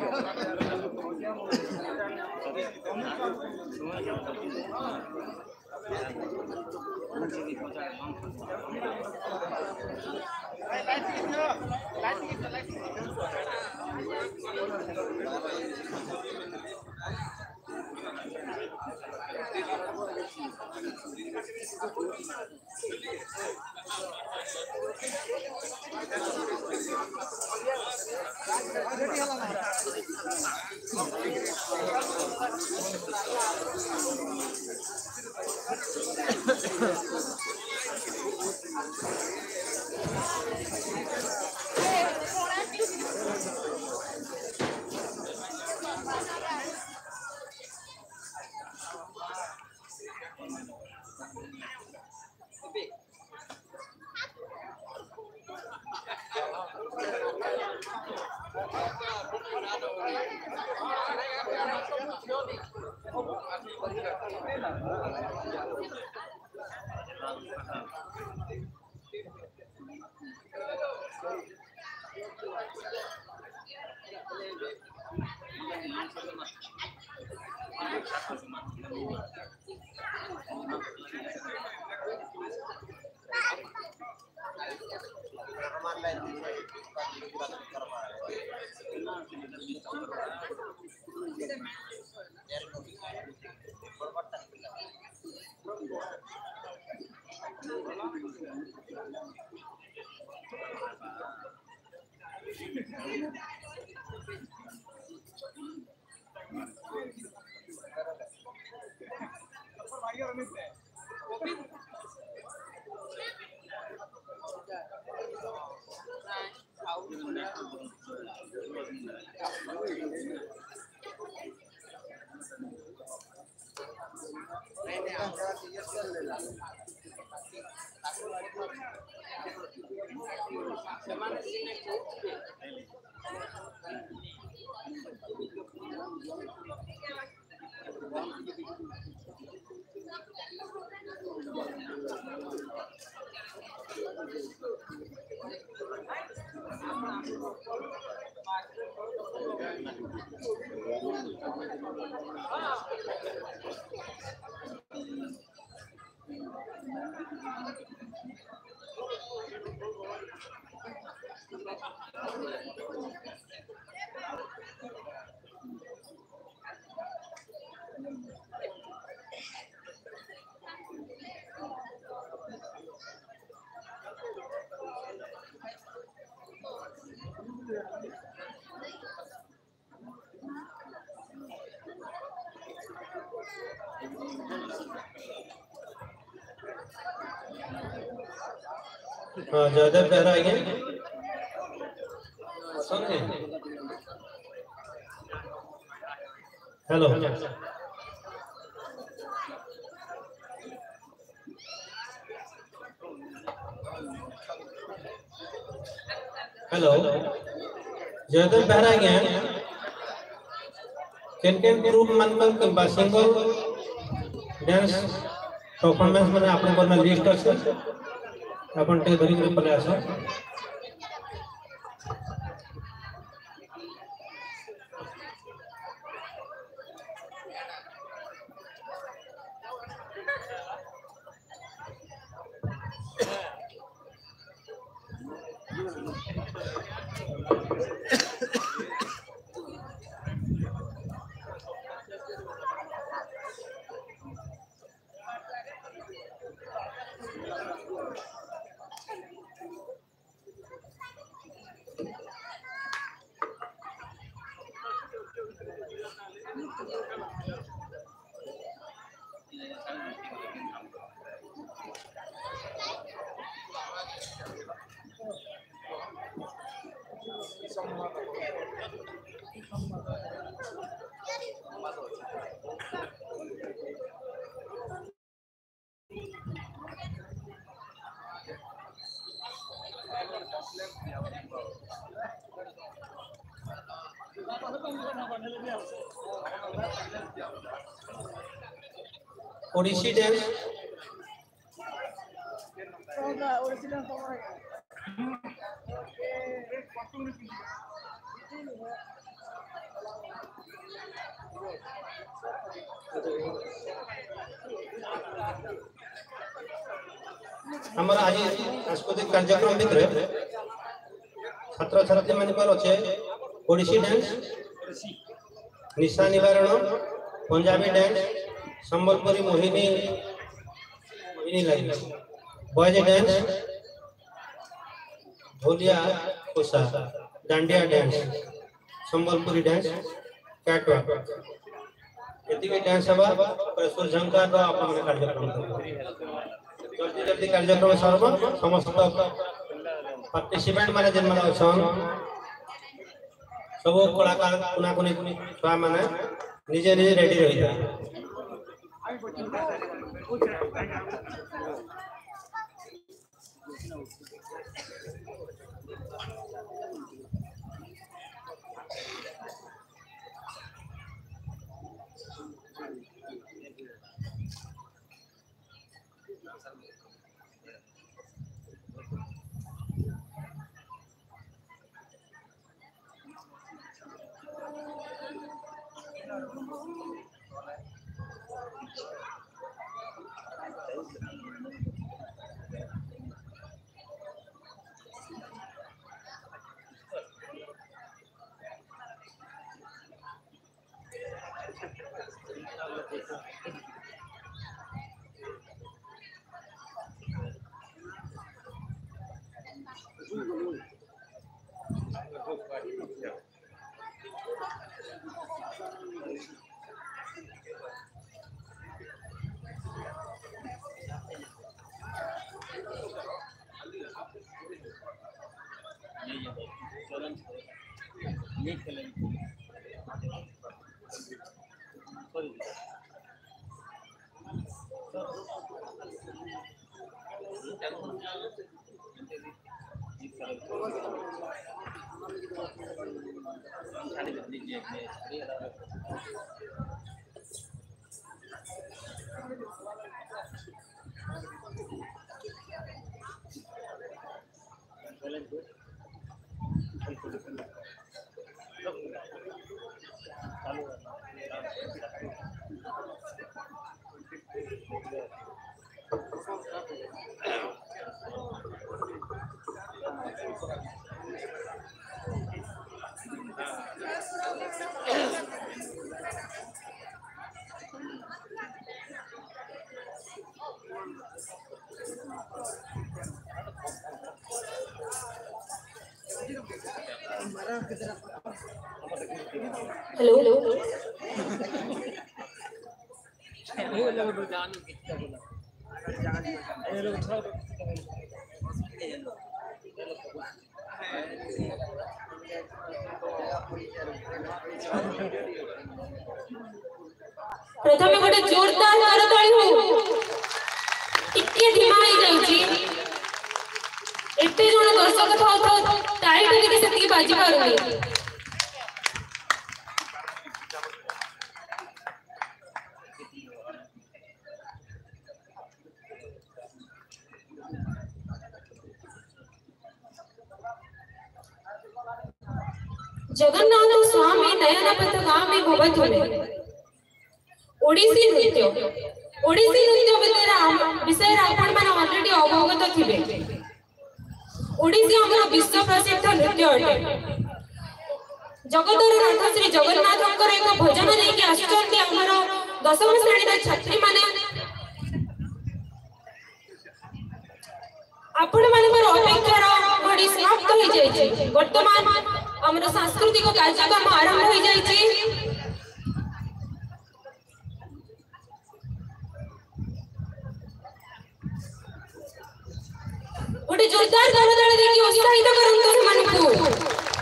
हाँ जयदेव बेहरा आइए सुनिए हेलो हेलो जयदेव बेहरा आइए केन केन ग्रुप मान किंबा सिंगल डांस परफॉर्मेंस माने आपन करना लिस्ट अछि अपन टे धरी के पले आसा ओडिसी डांस हमारा आज सांस्कृतिक कार्यक्रम भितर छात्र छात्री मान अच्छे ओडिसी डांस निशा निवारण पंजाबी डांस संबलपुरी मोहिनी मोहिनी लाइन बॉयज डांस ढोलिया कोसा dandiya dance Sambalpuri dance catwalk एति के डांस हवा प्रसुर झंकार का अपन कार्यक्रम जल्दी जल्दी कार्यक्रम सर्व समस्त पार्टिसिपेंट माने जन माने छन सब कलाकार कुना कुनी छुआ माने निजे निजे रेडी रही था हेलो हेलो वो लोग जान कितना बोला प्रथम गोटे जोरदार करताली हो टिके धीमा हो जाउची एते जण दर्शक थाउ थाउ ताई टिके सेति बाजी पारुनी जगन्नाथ स्वामी नयन पथगामी भवतुले ओडिसी नृत्य ओडिसी नृत्य विषय आपण माने ऑलरेडी अवगत थिबे। ओडिसी हमर विश्व प्रसिद्ध नृत्य अटे। जगतर नाथ श्री जगन्नाथंकर एक भजन लेके आसुचंती हमर दशम श्रेणी छात्री माने आपण मानकर अपेक्षार घड़ी समाप्त हो जाइए। वर्तमान हमर सांस्कृतिक कार्यक्रम आरंभ हो जाइए। गोटे जोरदार करताली देखि उत्साहित करंतु सेमानकु।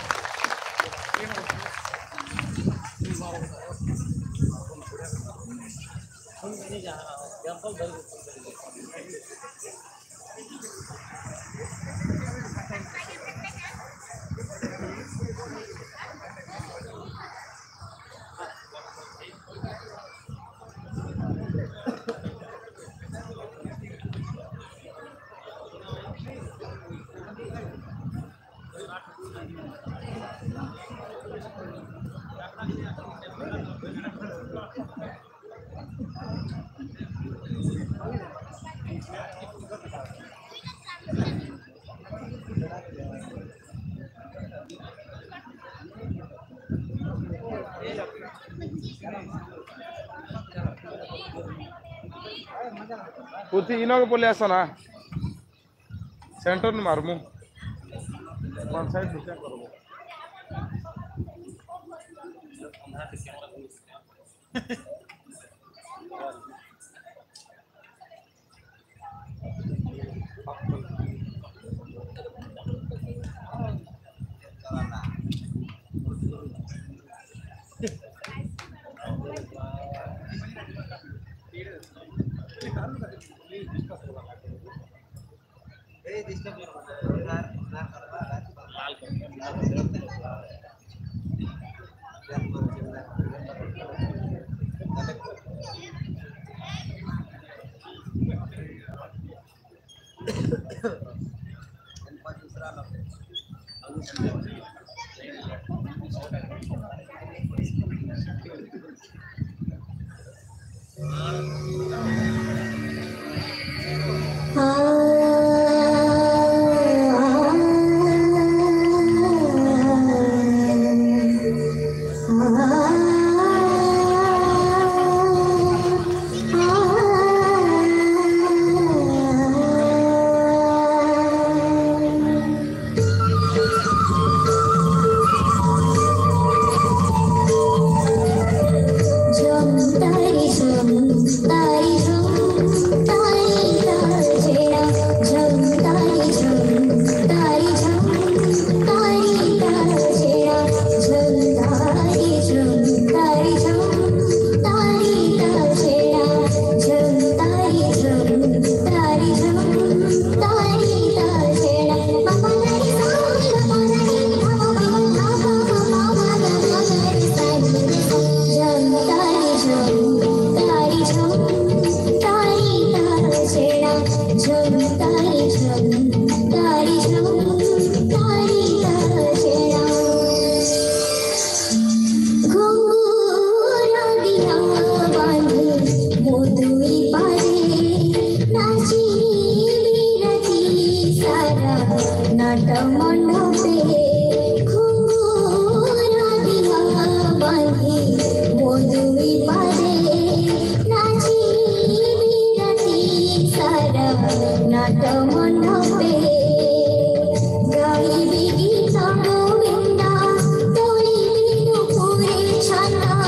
पूर्ति इनोगे बोले आसो ना सेंटर न मारमु वन साइड दिशा करबो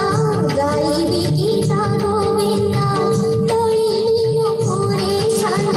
Gita Govinda, Toli Binu Puri Chanda.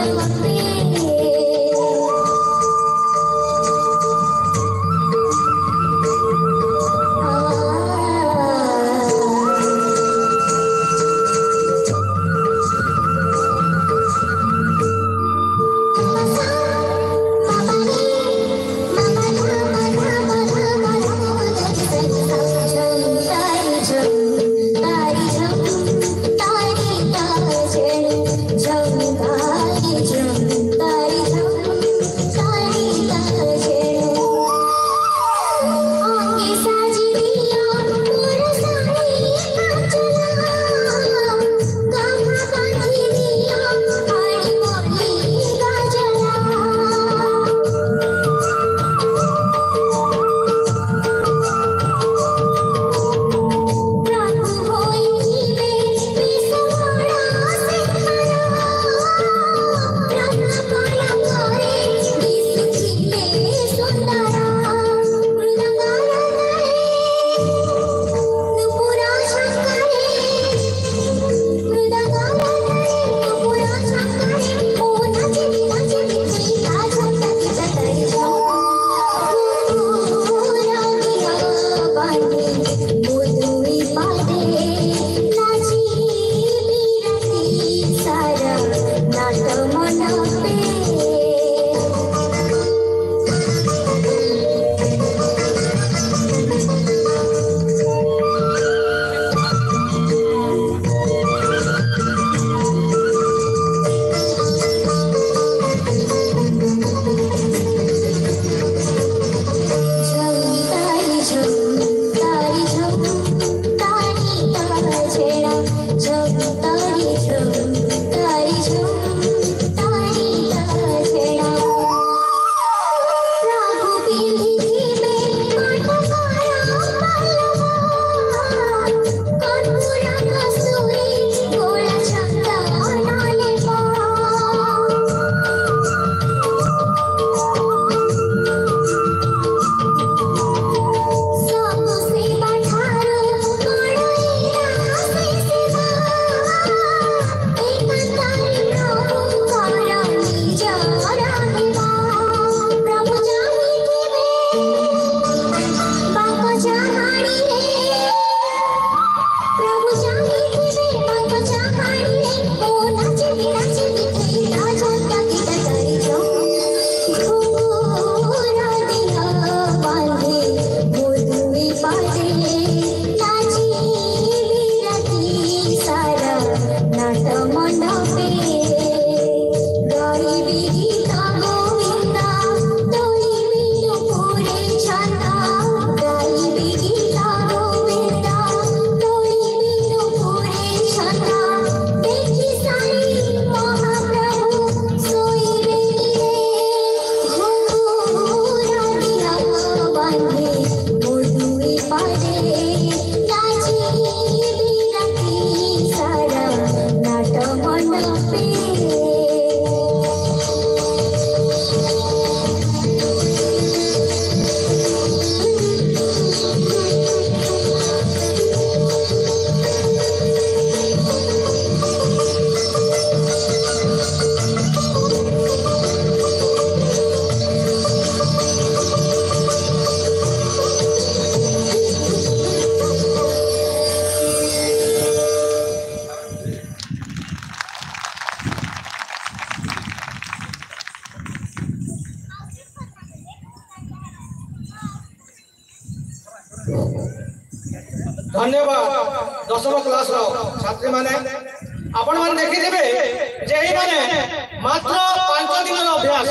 धन्यवाद दशम क्लास छात्री माने आपण मान देखिथिबे जे एई माने मात्र पांच दिन अभ्यास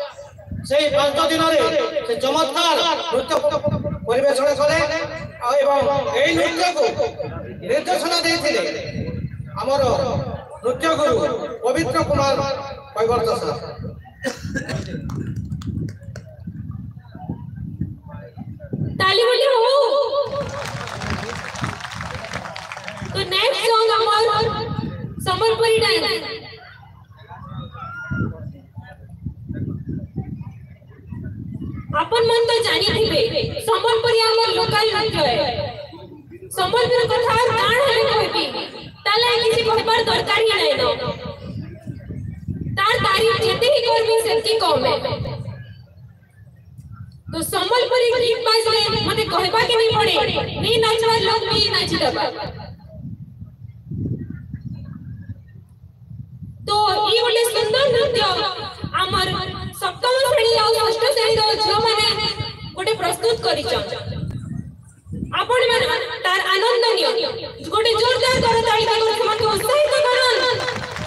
सेई पांच दिन रे से चमत्कार नृत्य परिवेषण करे एवं एई नृत्य को निर्देशना देथिले हमर नृत्य गुरु पवित्र कुमार कैवर्त सर। ताली बोली हो। तो नेक्स्ट सॉन्ग हमार संबलपुरी डांस अपन मन तो जानी थिबे संबलपुरी हमर लोकल नृत्य है। संबलपुर कथा काण है कहबी ताले किसी कहबार दरकार ही नै न तार तारीफ सेनकी कम है तो संबलपुरी गीत बाजले मते कहबा के नहीं पड़े नहीं नाचवा लोग भी नाची दबा तो ई गोटे सुंदर नृत्य हमर सप्तम श्रेणी और षष्ठ श्रेणी रो जो माने गोटे प्रस्तुत करिछन आपण माने तार आनंद नियो गोटे जोरदार करताली कर समस्त उत्साहित करन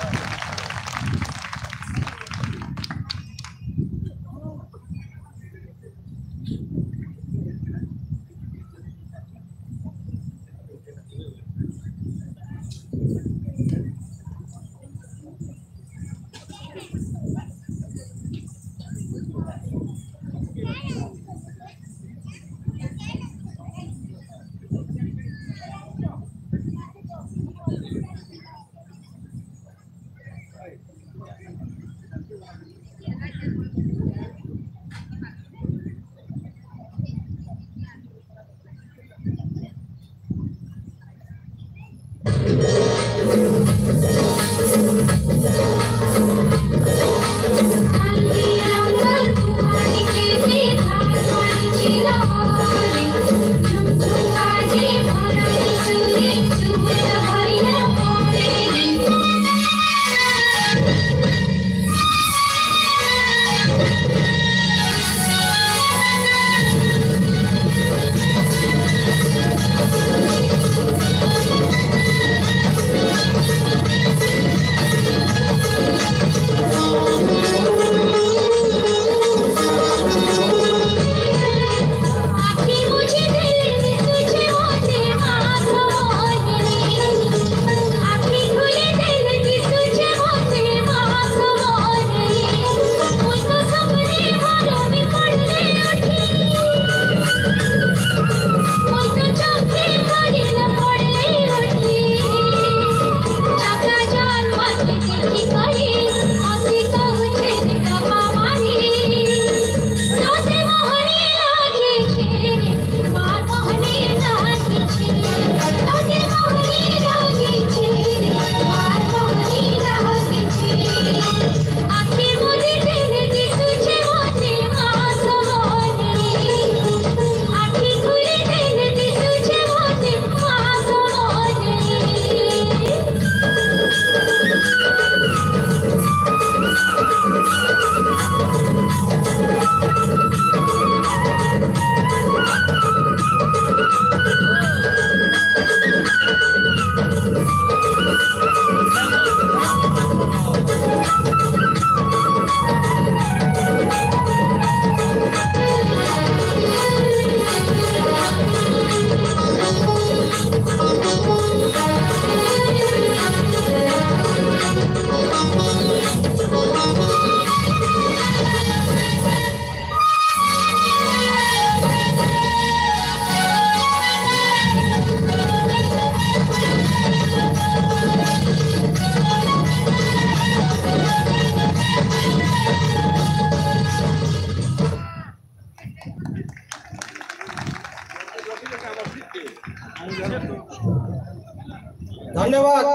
धन्यवाद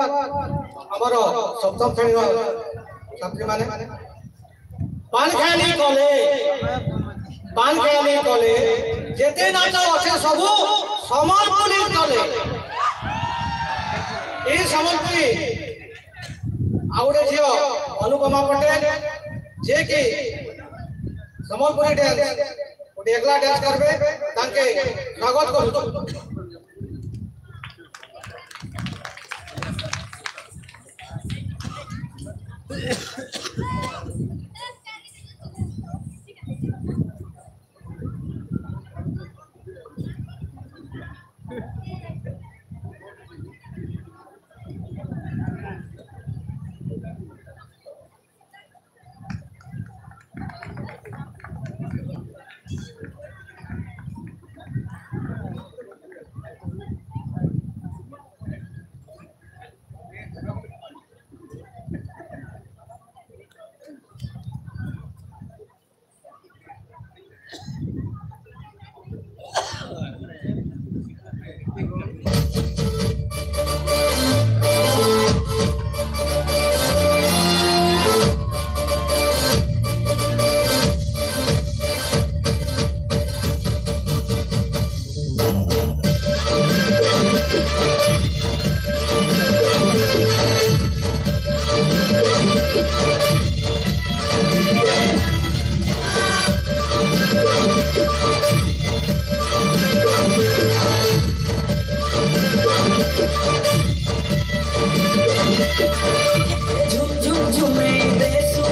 आमर सप्तम श्रेणी छात्री माने पान खेली कले पान खेली कले जेते नाच अच्छे सब सम्बलपुरी कले ए सम्बलपुरी आउटे झियो अनुपमा पटेल जे कि सम्बलपुरी डांस गोटे एकला डांस करबे तांके स्वागत करू झुम झुम झुमे देसू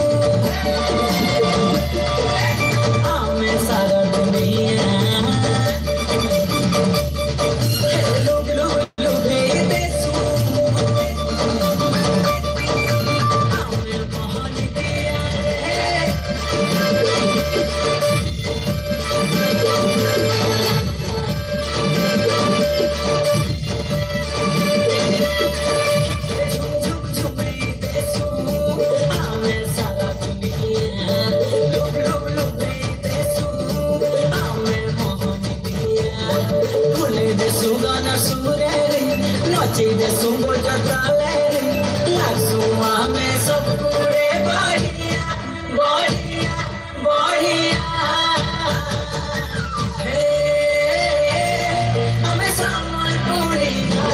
आमे सारा दुनिया लोग लोग लोग देसू आमे मोहन दिया सुगाना सुरे नचे दे सुबो जताले लासुआ में सब पूरे बढ़िया बढ़िया बढ़िया हे हमें सामान पूरिया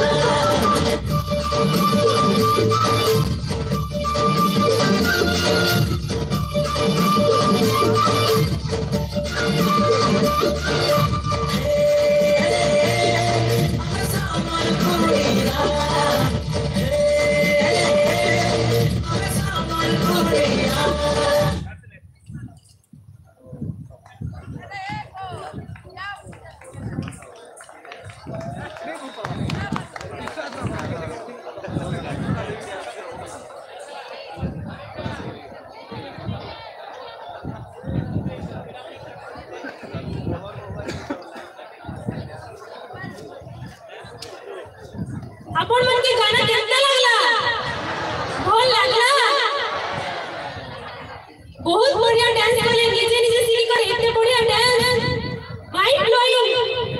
अपन मन के गाना कैसा लगला भोल लगला बहुत बढ़िया डांस करले नीचे नीचे सीढ़ी कर इतने बढ़िया डांस माइंड ब्लोइंग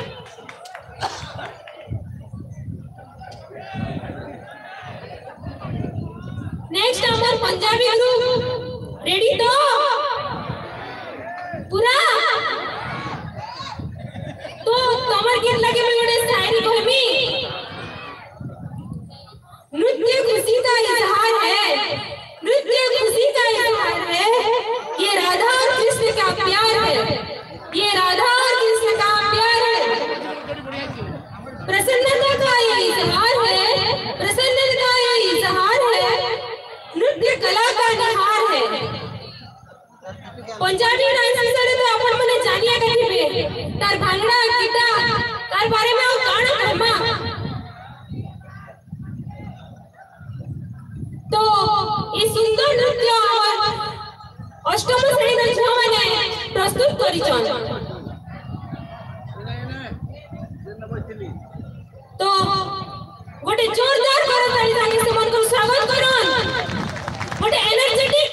नेक्स्ट हमार पंजाबी ग्रुप रेडी तो पूरा तो कमर गीत लगे में गोटे शायरी कहबी नृत्य खुशी का इजहार है नृत्य खुशी का इजहार है ये राधा और कृष्ण का प्यार है ये राधा और कृष्ण का प्यार है प्रसन्नता का ये इजहार है प्रसन्नता का ये इजहार है नृत्य कला का निहार है पंजाबी डांस विषय तो अपन मने जानिया कहिबे तार भांगड़ा गीता तार बारे में काना कहमा तो ये सुंदर नृत्य अष्टम श्रेणी झियो माने प्रस्तुत करिछन तो गोटे जोरदार करताली ताली से मन को स्वागत करन गोटे एनर्जेटिक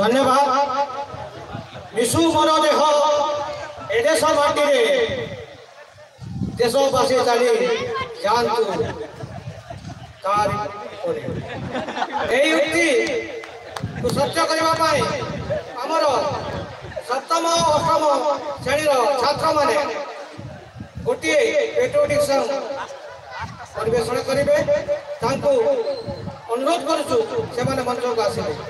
धन्यवाद विशु मोर देह ए देश माटी देशवासी चली जातु युक्ति को सत्य करने आमर सप्तम अष्टम श्रेणी छात्र माने गोटे पेट्रोटिक सॉन्ग परिवेषण करेंगे अनुरोध करुचु से मंच को आसवे।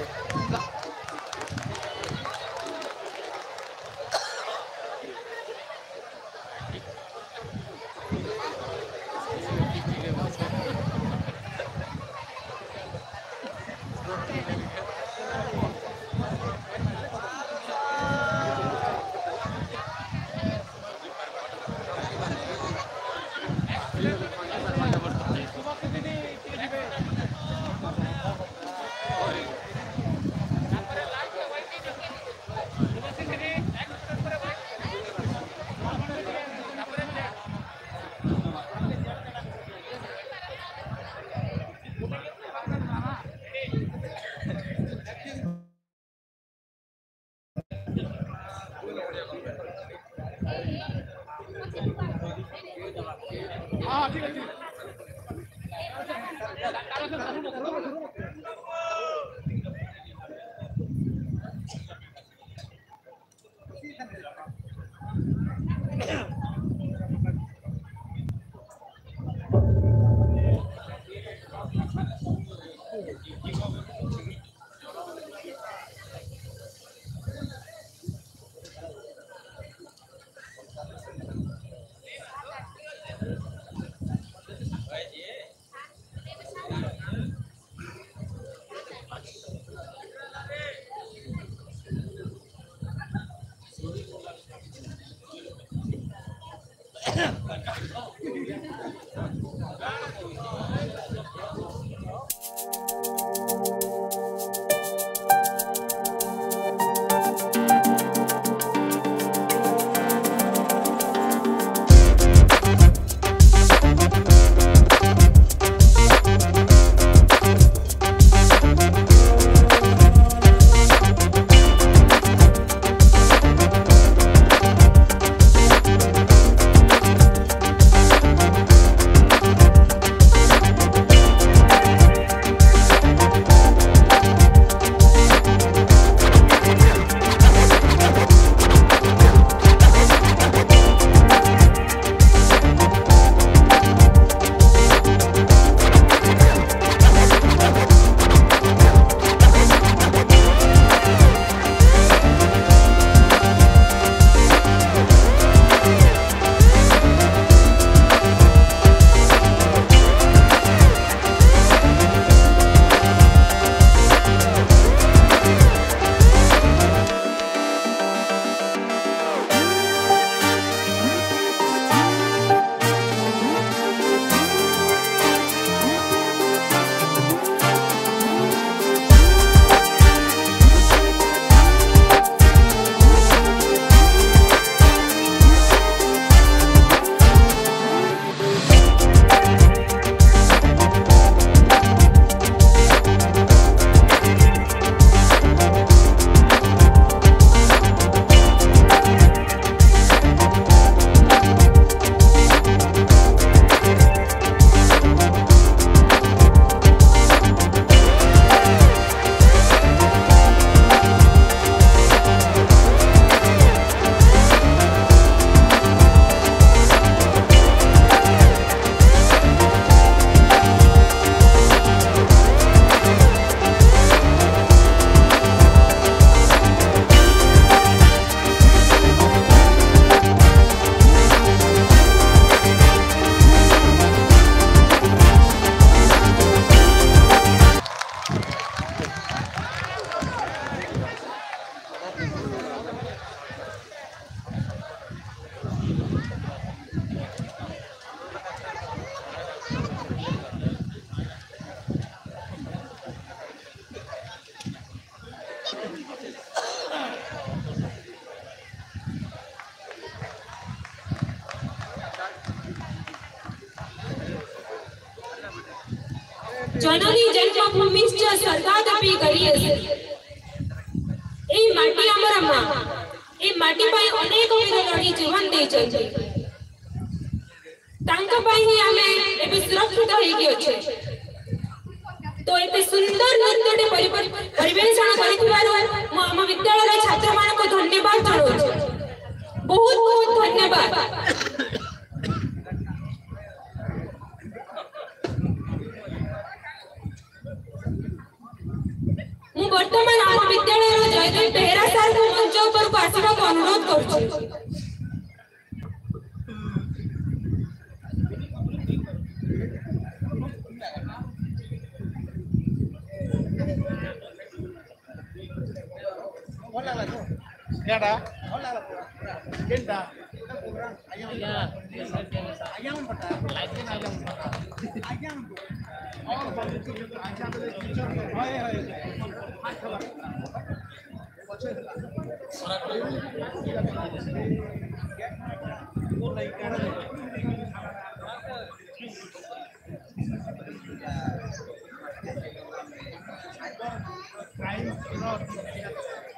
जननी जन्मभूमीश्च स्वर्गादपि गरीयसी माटी हमर मां ए माटी पाई अनेक वीर लड़ी जीवन दे चलते तांका पाई ही हमें एबे सुरक्षित होई गयो छे तो एते सुंदर नृत्यटे परिवेषण करिथिबारु म हम विद्यालय छात्र मान को धन्यवाद जणाउछु बहुत बहुत धन्यवाद। मु वर्तमान हम विद्यालय जयदेव बेहरा सर को मंच पर को आसीबा को अनुरोध करछु। Ada, kita, ayam, ayam peta, lagi ayam peta, ayam, oh, ayam itu, hai hai.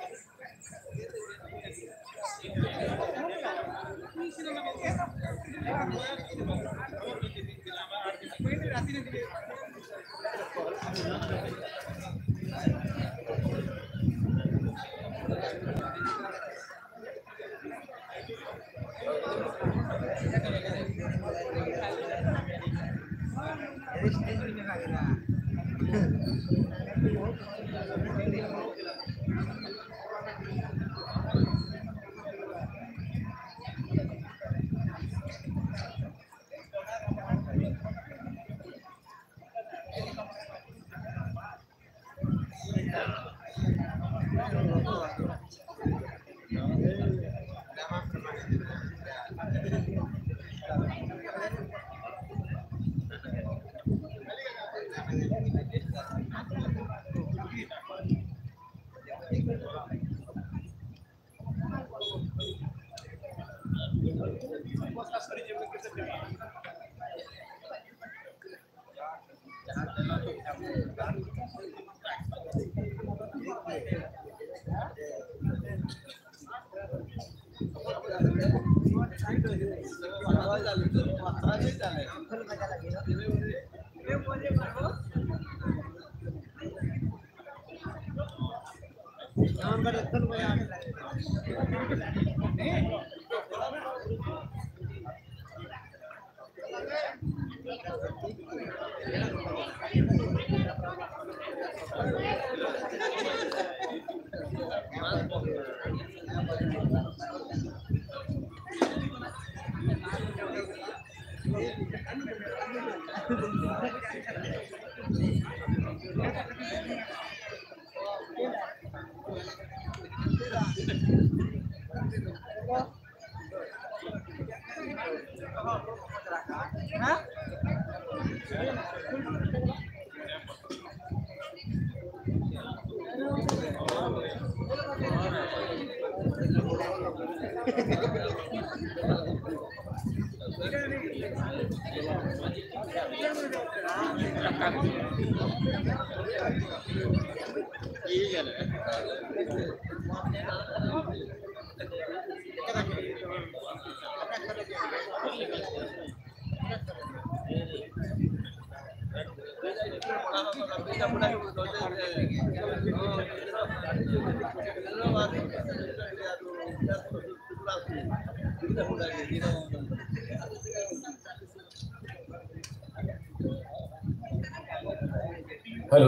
Hello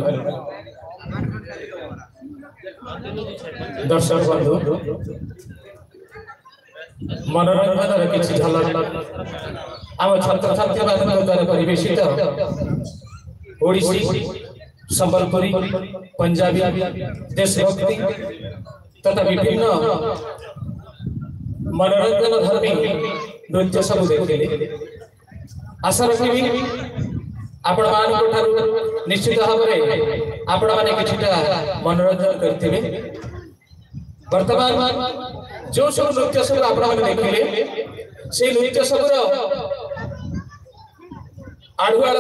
दर्शक बंधु मनोरंजन किसी झलक आम छात्र छात्री द्वारा परिवेशित ओडिसी संबलपुरी पंजाबी देशभक्ति तथा विभिन्न मनोरंजन धर्मी नृत्य सब देखिले आशा रखी आपण मान निश्चित भाव में आपण माने किछिटा मनोरंजन करथिबे। वर्तमान जो सब नृत्य सब आपण माने देखिले से नृत्य सब आडुआल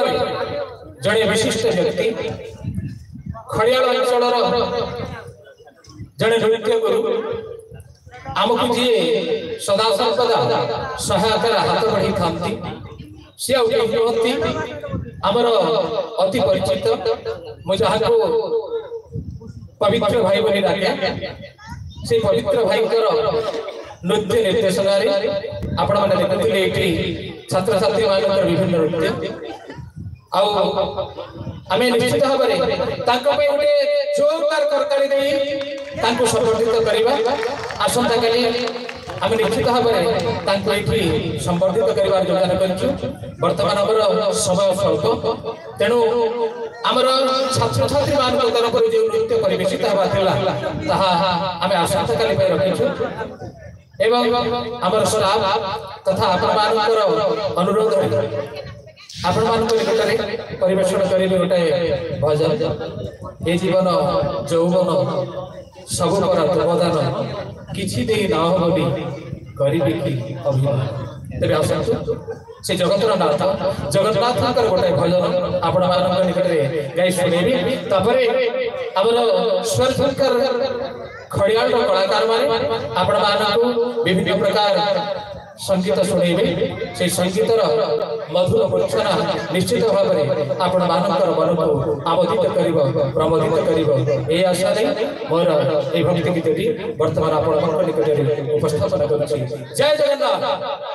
जड़े विशिष्ट व्यक्ति खड़ियाल अंचल जड़े नृत्य गुरु आमको जी सदा सर्वदा सहायतार हाथ बढ़ी था सी आती आमर अति परिचित मुझे पवित्र भाई बोली डाके से पवित्र भाई नृत्य निर्देशन आपण मैंने देखुले ये छात्र छात्री मान विभिन्न नृत्य आम निश्चित भाव में गोटे जोरदार करताली दे संबर्धित करवा आसंता काली आम निश्चित भाव में संबर्धित कर योजना कर बर्तमान समय स्वल्प तेणु आमर छात्र छात्री मान तरफ जो नृत्य परिवेशित होगा आम आसंता काली रखीचु एवं आमर स्टाफ तथा आपण अनुरोध आपण मान निकट परिवेषण करेंगे गोटे भजन ये जीवन यौवन सब अवदान किसी दे न होली करी कि अभिमान तेरे आसतु से जगतर नाथ जगन्नाथ गोटे भजन आपण मान निकट गाई शुणेबी आमर स्वर झंकार खड़ियाल कलाकार माने आपण मान विभिन्न प्रकार संगीत शुणेबे से संगीतर मधुर मूर्छना निश्चित भाव में आपण मानकर मन को आबोधित कर प्रमोदित कर ए आशा नहीं मोर ए भक्ति गीतटी वर्तमान आपण निकट उपस्थापन करुछि। जय जगन्नाथ।